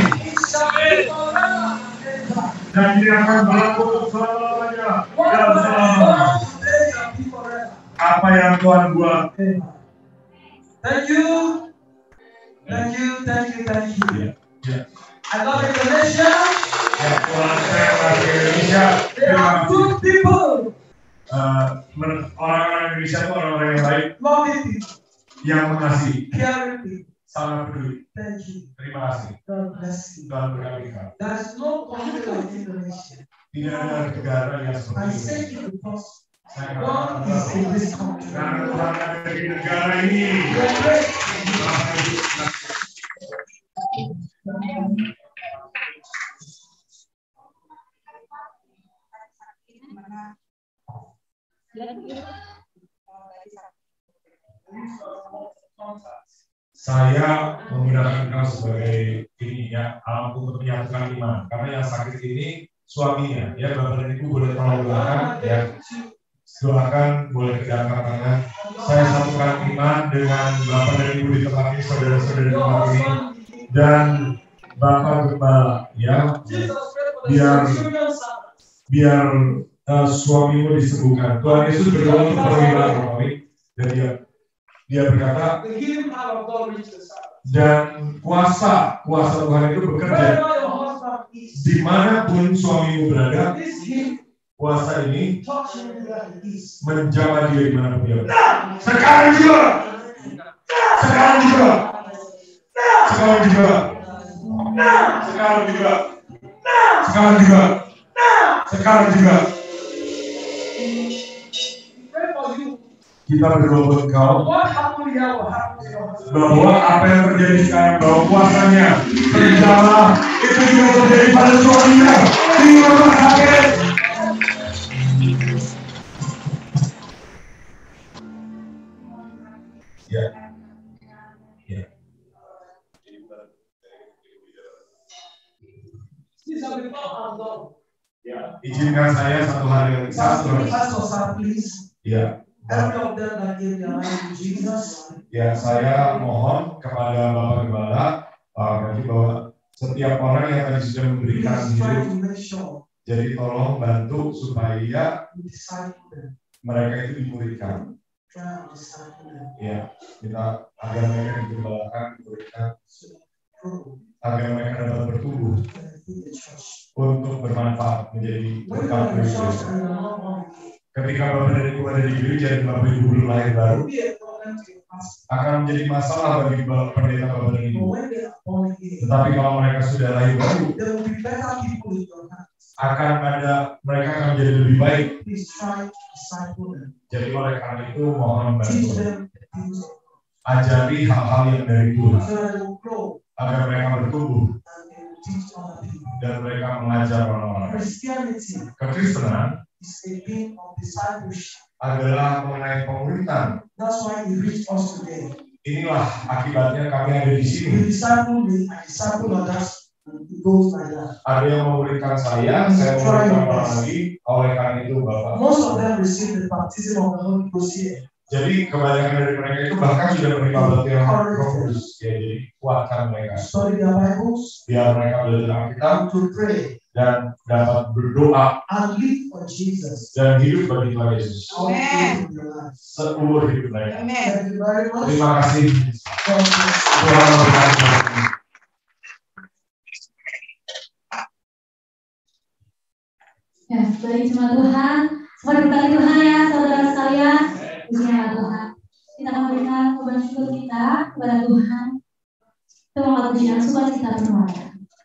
Dan ini akan berlaku selamanya dan selamanya. Apa yang Tuhan buat.
Thank you. Thank you, thank you, thank you.
Ya, ya.
I love Indonesia.
Ya, Tuhan saya lagi Indonesia.
They are good people.
Uh, orang-orang Indonesia itu orang-orang yang baik,
Loving people.
yang mengasihi,
Caring people.
sangat peduli.
Thank you.
Terima kasih.
God bless you.
Tuhan berkati kamu.
There is no country like Indonesia.
Tidak ada negara yang
I
seperti
say
ini.
it because
Saya
God
katakan
is in this country.
karena Tuhan ada di negara ini.
We are great.
Saya menggunakan kamu sebagai ini ya, alat untuk menyatukan iman. Karena yang sakit ini suaminya, ya Bapak dan Ibu boleh tolong doakan, ya. Silakan boleh kedapatan tangan. Saya satukan iman dengan Bapak dan Ibu di tempat ini, saudara-saudara di tempat ini, dan Bapak Gembala, ya, biar biar uh, suamimu disembuhkan. Tuhan Yesus berdoa untuk perwira Romawi, dan dia dia berkata,
The healing power of God reaches us.
dan kuasa kuasa Tuhan itu bekerja
Wherever your husband is,
dimanapun suamimu berada.
this healing
Kuasa ini
touch him where he is.
menjamah dia dimanapun dia berada. Sekarang juga, sekarang juga, sekarang juga, sekarang juga, sekarang juga, sekarang juga.
Pray for you.
Kita berdoa buat kau
What happened here will happen to your husband.
bahwa apa yang terjadi sekarang, bahwa kuasanya berjamaah itu juga terjadi pada suaminya di rumah sakit. Ya, ya.
These are the power of God.
Ya, izinkan saya satu hal yang satu.
Pastor, sir, please.
Ya.
Every of them that gave their life to Jesus.
Ya, saya mohon kepada Bapak Gembala, Pak Kaki, bahwa setiap orang yang tadi sudah memberikan
Please try
hidup,
to make sure
jadi tolong bantu supaya
we disciple them.
mereka itu dimuridkan.
Try to disciple them.
Ya, kita agar mereka digembalakan, dimuridkan,
So, grow
agar mereka dapat bertumbuh
and feed the church.
untuk bermanfaat menjadi
When
berkat
you're in
bagi
the church
Indonesia.
and you're not born again,
Ketika Bapak dan Ibu ada di gereja dan Bapak Ibu belum lahir baru,
it will be a problem to your pastor.
akan menjadi masalah bagi Bapak- pendeta Bapak dan Ibu.
But when they are born again,
Tetapi kalau mereka sudah lahir baru,
there will be better people in your hands.
akan ada mereka akan menjadi lebih baik.
Please try to disciple them.
Jadi oleh karena itu mohon
Teach
bantu,
them the things of God.
ajari hal-hal yang dari Tuhan
So that they will grow
agar mereka bertumbuh
and they will teach other people.
dan mereka mengajar orang-orang lain.
Christianity
Kekristenan
is a thing of discipleship.
adalah mengenai pemuritan.
That's why He reached us today.
Inilah akibatnya kami ada di
You
sini.
disciple me, I disciple others, and it goes like that.
Ada yang memuridkan saya, saya memuridkan orang lagi. Oleh karena itu Bapak.
Most of them receive the baptism of the Holy Ghost here.
Jadi kebanyakan dari mereka itu bahkan sudah menerima baptisan Roh Kudus. Ya, jadi kuatkan mereka.
Study their Bibles,
Biar mereka belajar Alkitab
and to pray,
dan dapat berdoa
and live for Jesus.
dan hidup bagi Tuhan Yesus
All the days of your life.
seumur hidup mereka.
Thank you very much.
Terima kasih.
God bless you.
Tuhan memberkati.
Ya, sebagai jemaat Tuhan, semoga diberkati Tuhan ya, saudara sekalian. Puji nama Tuhan. Kita akan memberikan korban syukur kita kepada Tuhan. Tuang lagu jinak sukacita bermuara.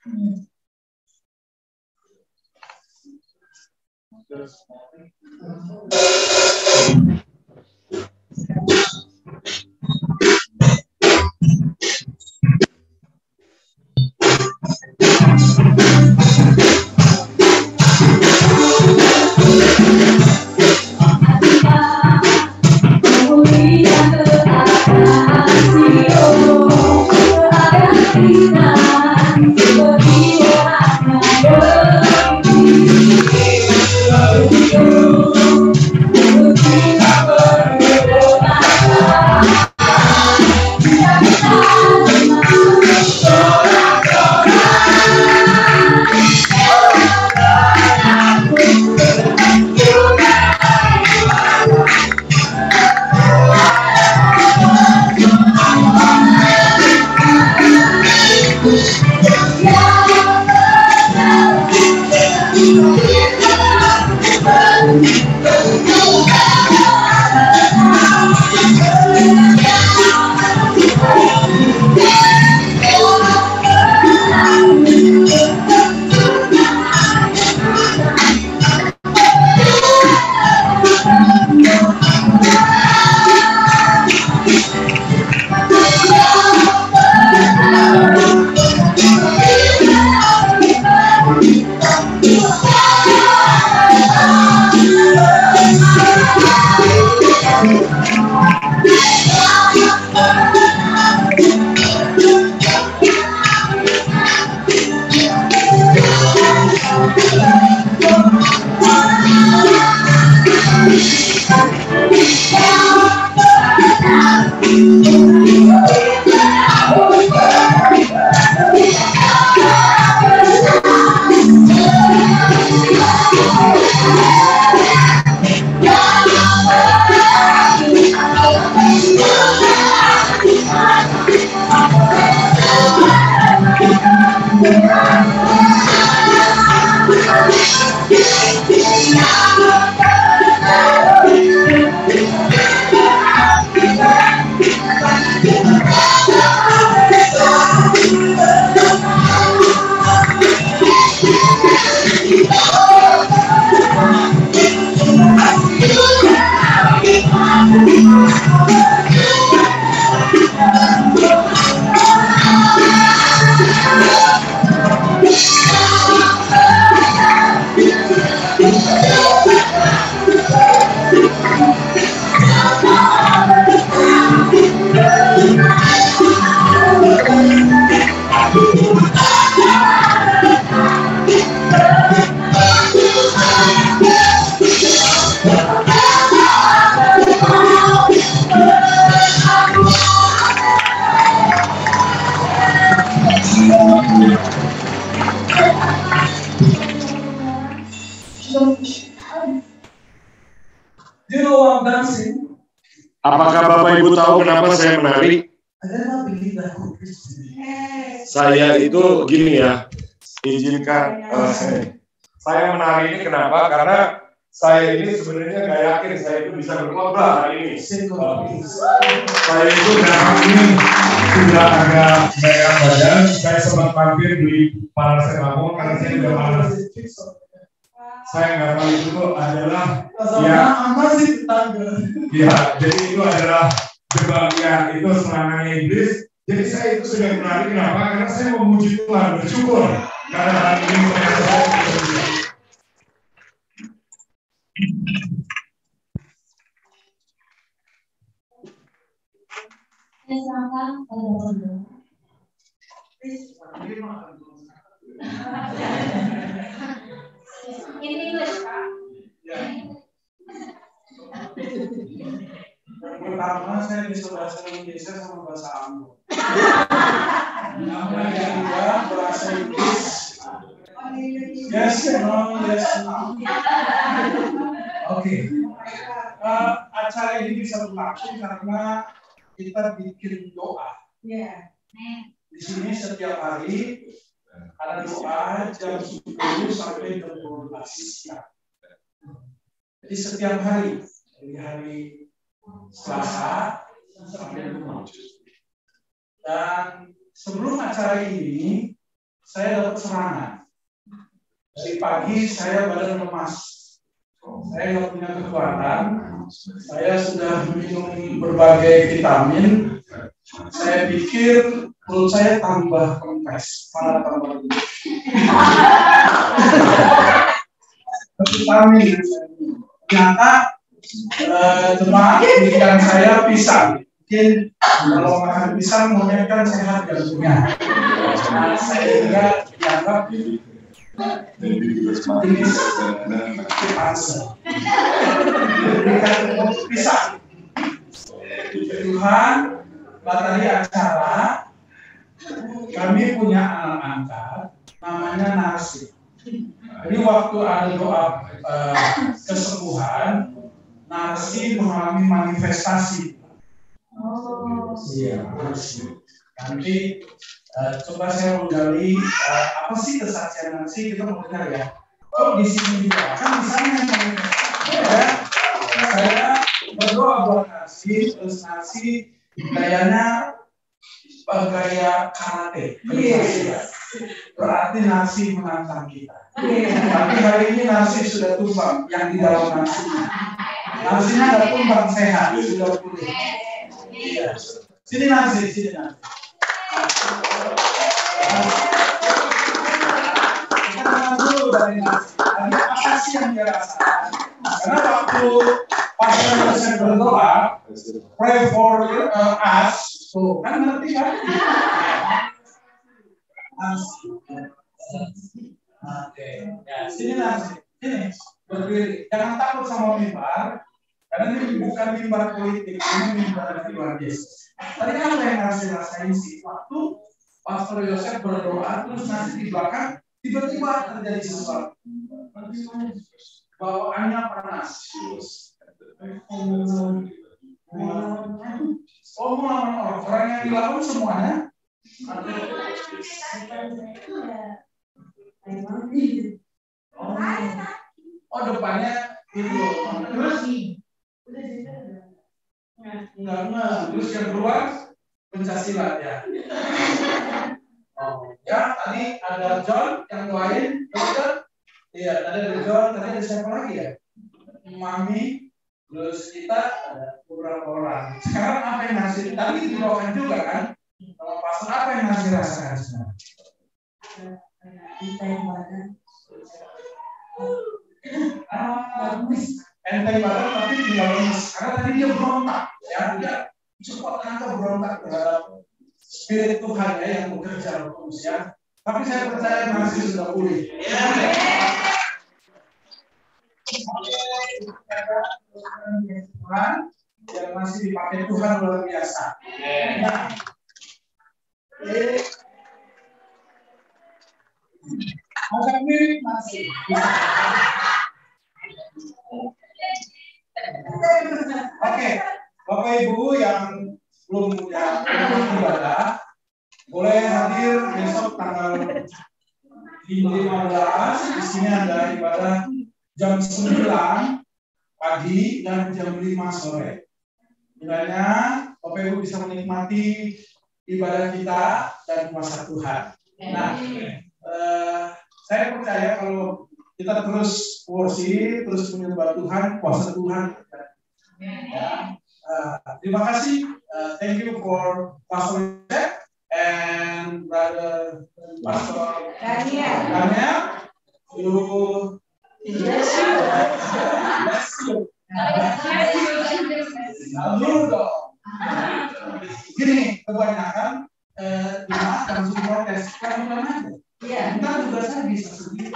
Apakah Bapak Ibu tahu kenapa saya menari? Saya itu gini ya, izinkan uh, saya, saya menari ini kenapa? Karena saya ini sebenarnya nggak yakin saya itu bisa berkhotbah hari ini. Saya itu memang ini sudah agak merah badan. Saya sempat mampir beli paracetamol karena saya sudah panas. Saya nggak tahu itu adalah ya, ya, jadi itu adalah jebakan itu serangannya iblis. Jadi saya itu sudah menari kenapa? Karena saya memuji Tuhan, bersyukur karena hari ini ternyata saya bersyukur.
Saya serahkan pada Bapak Ibu. Ini English, Pak.
Pertama saya bisa bahasa Indonesia sama bahasa Ambon. Yang kedua bahasa Inggris. Yes, no, yes, no. Oke. Uh, acara ini bisa berlangsung karena kita bikin doa. Di sini setiap hari ada doa jam sepuluh sampai jam dua belas siang. Jadi setiap hari, dari hari Selasa sampai Jumat. Dan sebelum acara ini saya dapat serangan. Dari pagi saya badan lemas. Saya nggak punya kekuatan. Saya sudah minum berbagai vitamin. Saya pikir perut saya tambah kempes, malah tambah gede. Vitamin. Ternyata eh, jemaat berikan saya pisang. Mungkin kalau makan pisang mungkin kan sehat jantungnya. Nah, saya juga dianggap jenis cancer. Berikan pisang. Tuhan, tadi acara kami punya anak angkat namanya Narsi. Jadi waktu ada doa uh, kesembuhan, Narsi mengalami manifestasi. Oh. Iya, Narsi. Nanti uh, coba saya menggali uh, apa sih kesaksian Narsi, kita mau dengar ya. Oh di sini juga kan di sana ya. Saya berdoa buat Narsi, terus Narsi gayanya gaya karate. Yes. Berarti Narsi menantang kita. Yes. Tapi hari ini Narsi sudah tumbang yang di dalam Narsi. Narsinya sudah tumbang sehat, sudah pulih. Iya. Sini Narsi, sini Narsi. Kita dengar dulu dari Narsi. Ada apa sih yang dia rasakan? Karena waktu Pastor Yosef berdoa, pray for uh, us. So, kan ngerti kan? Oke, ya sini Narsi, sini berdiri. Jangan takut sama mimbar, karena ini bukan mimbar politik, ini mimbar Tuhan Yesus. Tadi apa yang Narsi rasain sih? Waktu Pastor Yosef berdoa, terus Narsi di belakang tiba-tiba terjadi sesuatu. Bawaannya panas. Oh, melawan orang, orang yang dilawan semuanya. Oh, oh depannya itu. Terus enggak enggak. Terus yang keluar Pencaksilat ya. Oh, ya tadi ada John yang doain, betul? Iya, tadi ada John, tadi ada siapa lagi ya? Mami, terus kita ada beberapa orang. Sekarang apa yang Narsi? Tadi didoakan juga kan? Kalau pastor apa yang Narsi rasakan sekarang?
Enteng badan.
Ah, enteng badan tapi tidak lemes. Karena tadi dia berontak, ya dia cepat angka berontak terhadap Spirit Tuhan ya yang bekerja terus ya. Tapi saya percaya Narsi sudah pulih. Tuhan yang masih dipakai Tuhan luar biasa. Nah, agak mirip masih. Oke, Bapak Ibu yang belum punya ibadah, boleh hadir besok tanggal lima belas. Di sini ada ibadah jam sembilan pagi dan jam lima sore. Kiranya Bapak Ibu bisa menikmati ibadah kita dan kuasa Tuhan. Nah, eh, saya percaya kalau kita terus worship, terus menyembah Tuhan, kuasa Tuhan. Ya. Uh, terima kasih. Uh, thank you for Pastor Jack and Brother Pastor Daniel. Daniel, you bless you. Bless you. Lalu dong. Gini, kebanyakan eh, jemaat langsung protes. Kan bukan aja. Iya. Kita juga saya bisa sendiri.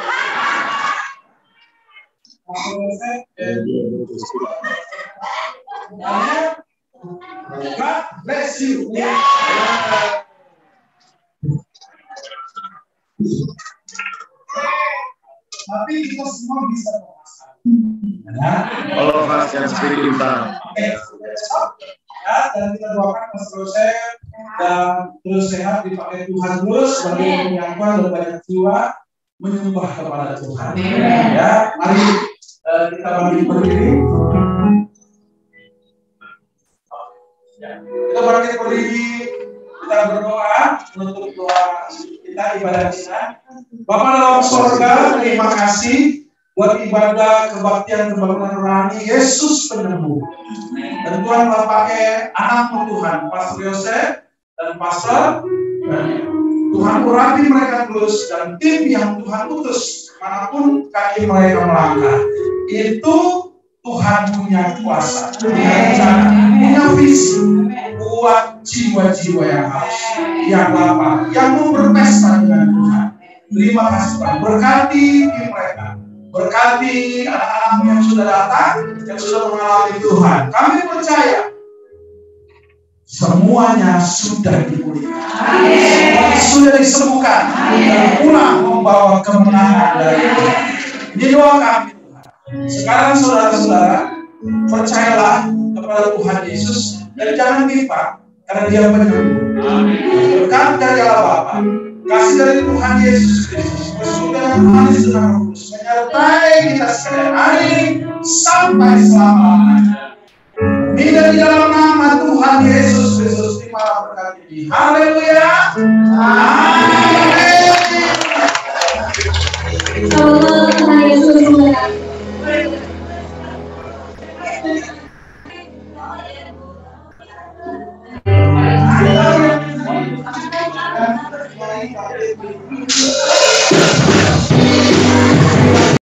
God bless you. Tapi kita semua bisa
kalau kasihan spiritual.
Ya, dan kita doakan Mas Yosef dan terus sehat dipakai Tuhan terus sebagai penyangkal dan banyak jiwa menyembah kepada Tuhan. Ya, mari uh, kita bangkit berdiri. Ya, kita bangkit berdiri Kita berdoa untuk doa kita, ibadah kita. Bapa dalam surga, terima kasih buat ibadah kebaktian kebangunan rohani Yesus penyembuh. Dan Tuhan telah pakai anak Tuhan, Pastor Yosef dan Pastor, dan Tuhan urapi mereka terus, dan tim yang Tuhan utus manapun kaki mereka melangkah. Itu Tuhan punya kuasa, punya rencana, punya visi buat jiwa-jiwa yang haus, yang lapar, yang mau berpesta dengan Tuhan. Terima kasih Tuhan, berkati tim mereka, berkati anak-anak yang sudah datang, yang sudah mengalami Tuhan. Kami percaya semuanya sudah dipulihkan, semuanya sudah disembuhkan, dan pulang membawa kemenangan dari Tuhan. Ini doa kami Tuhan. Sekarang saudara-saudara, percayalah kepada Tuhan Yesus dan jangan timpang, karena Dia penyembuh. Berkat dari Allah Bapa, kasih dari Tuhan Yesus Kristus, persekutuan Tuhan Yesus Kristus menyertai kita sekalian hari ini sampai selama-lamanya. Ini di dalam nama Tuhan Yesus Kristus di malam berkat ini. Haleluya. Amin.
Shalom, Tuhan Yesus memberkati.
Amin.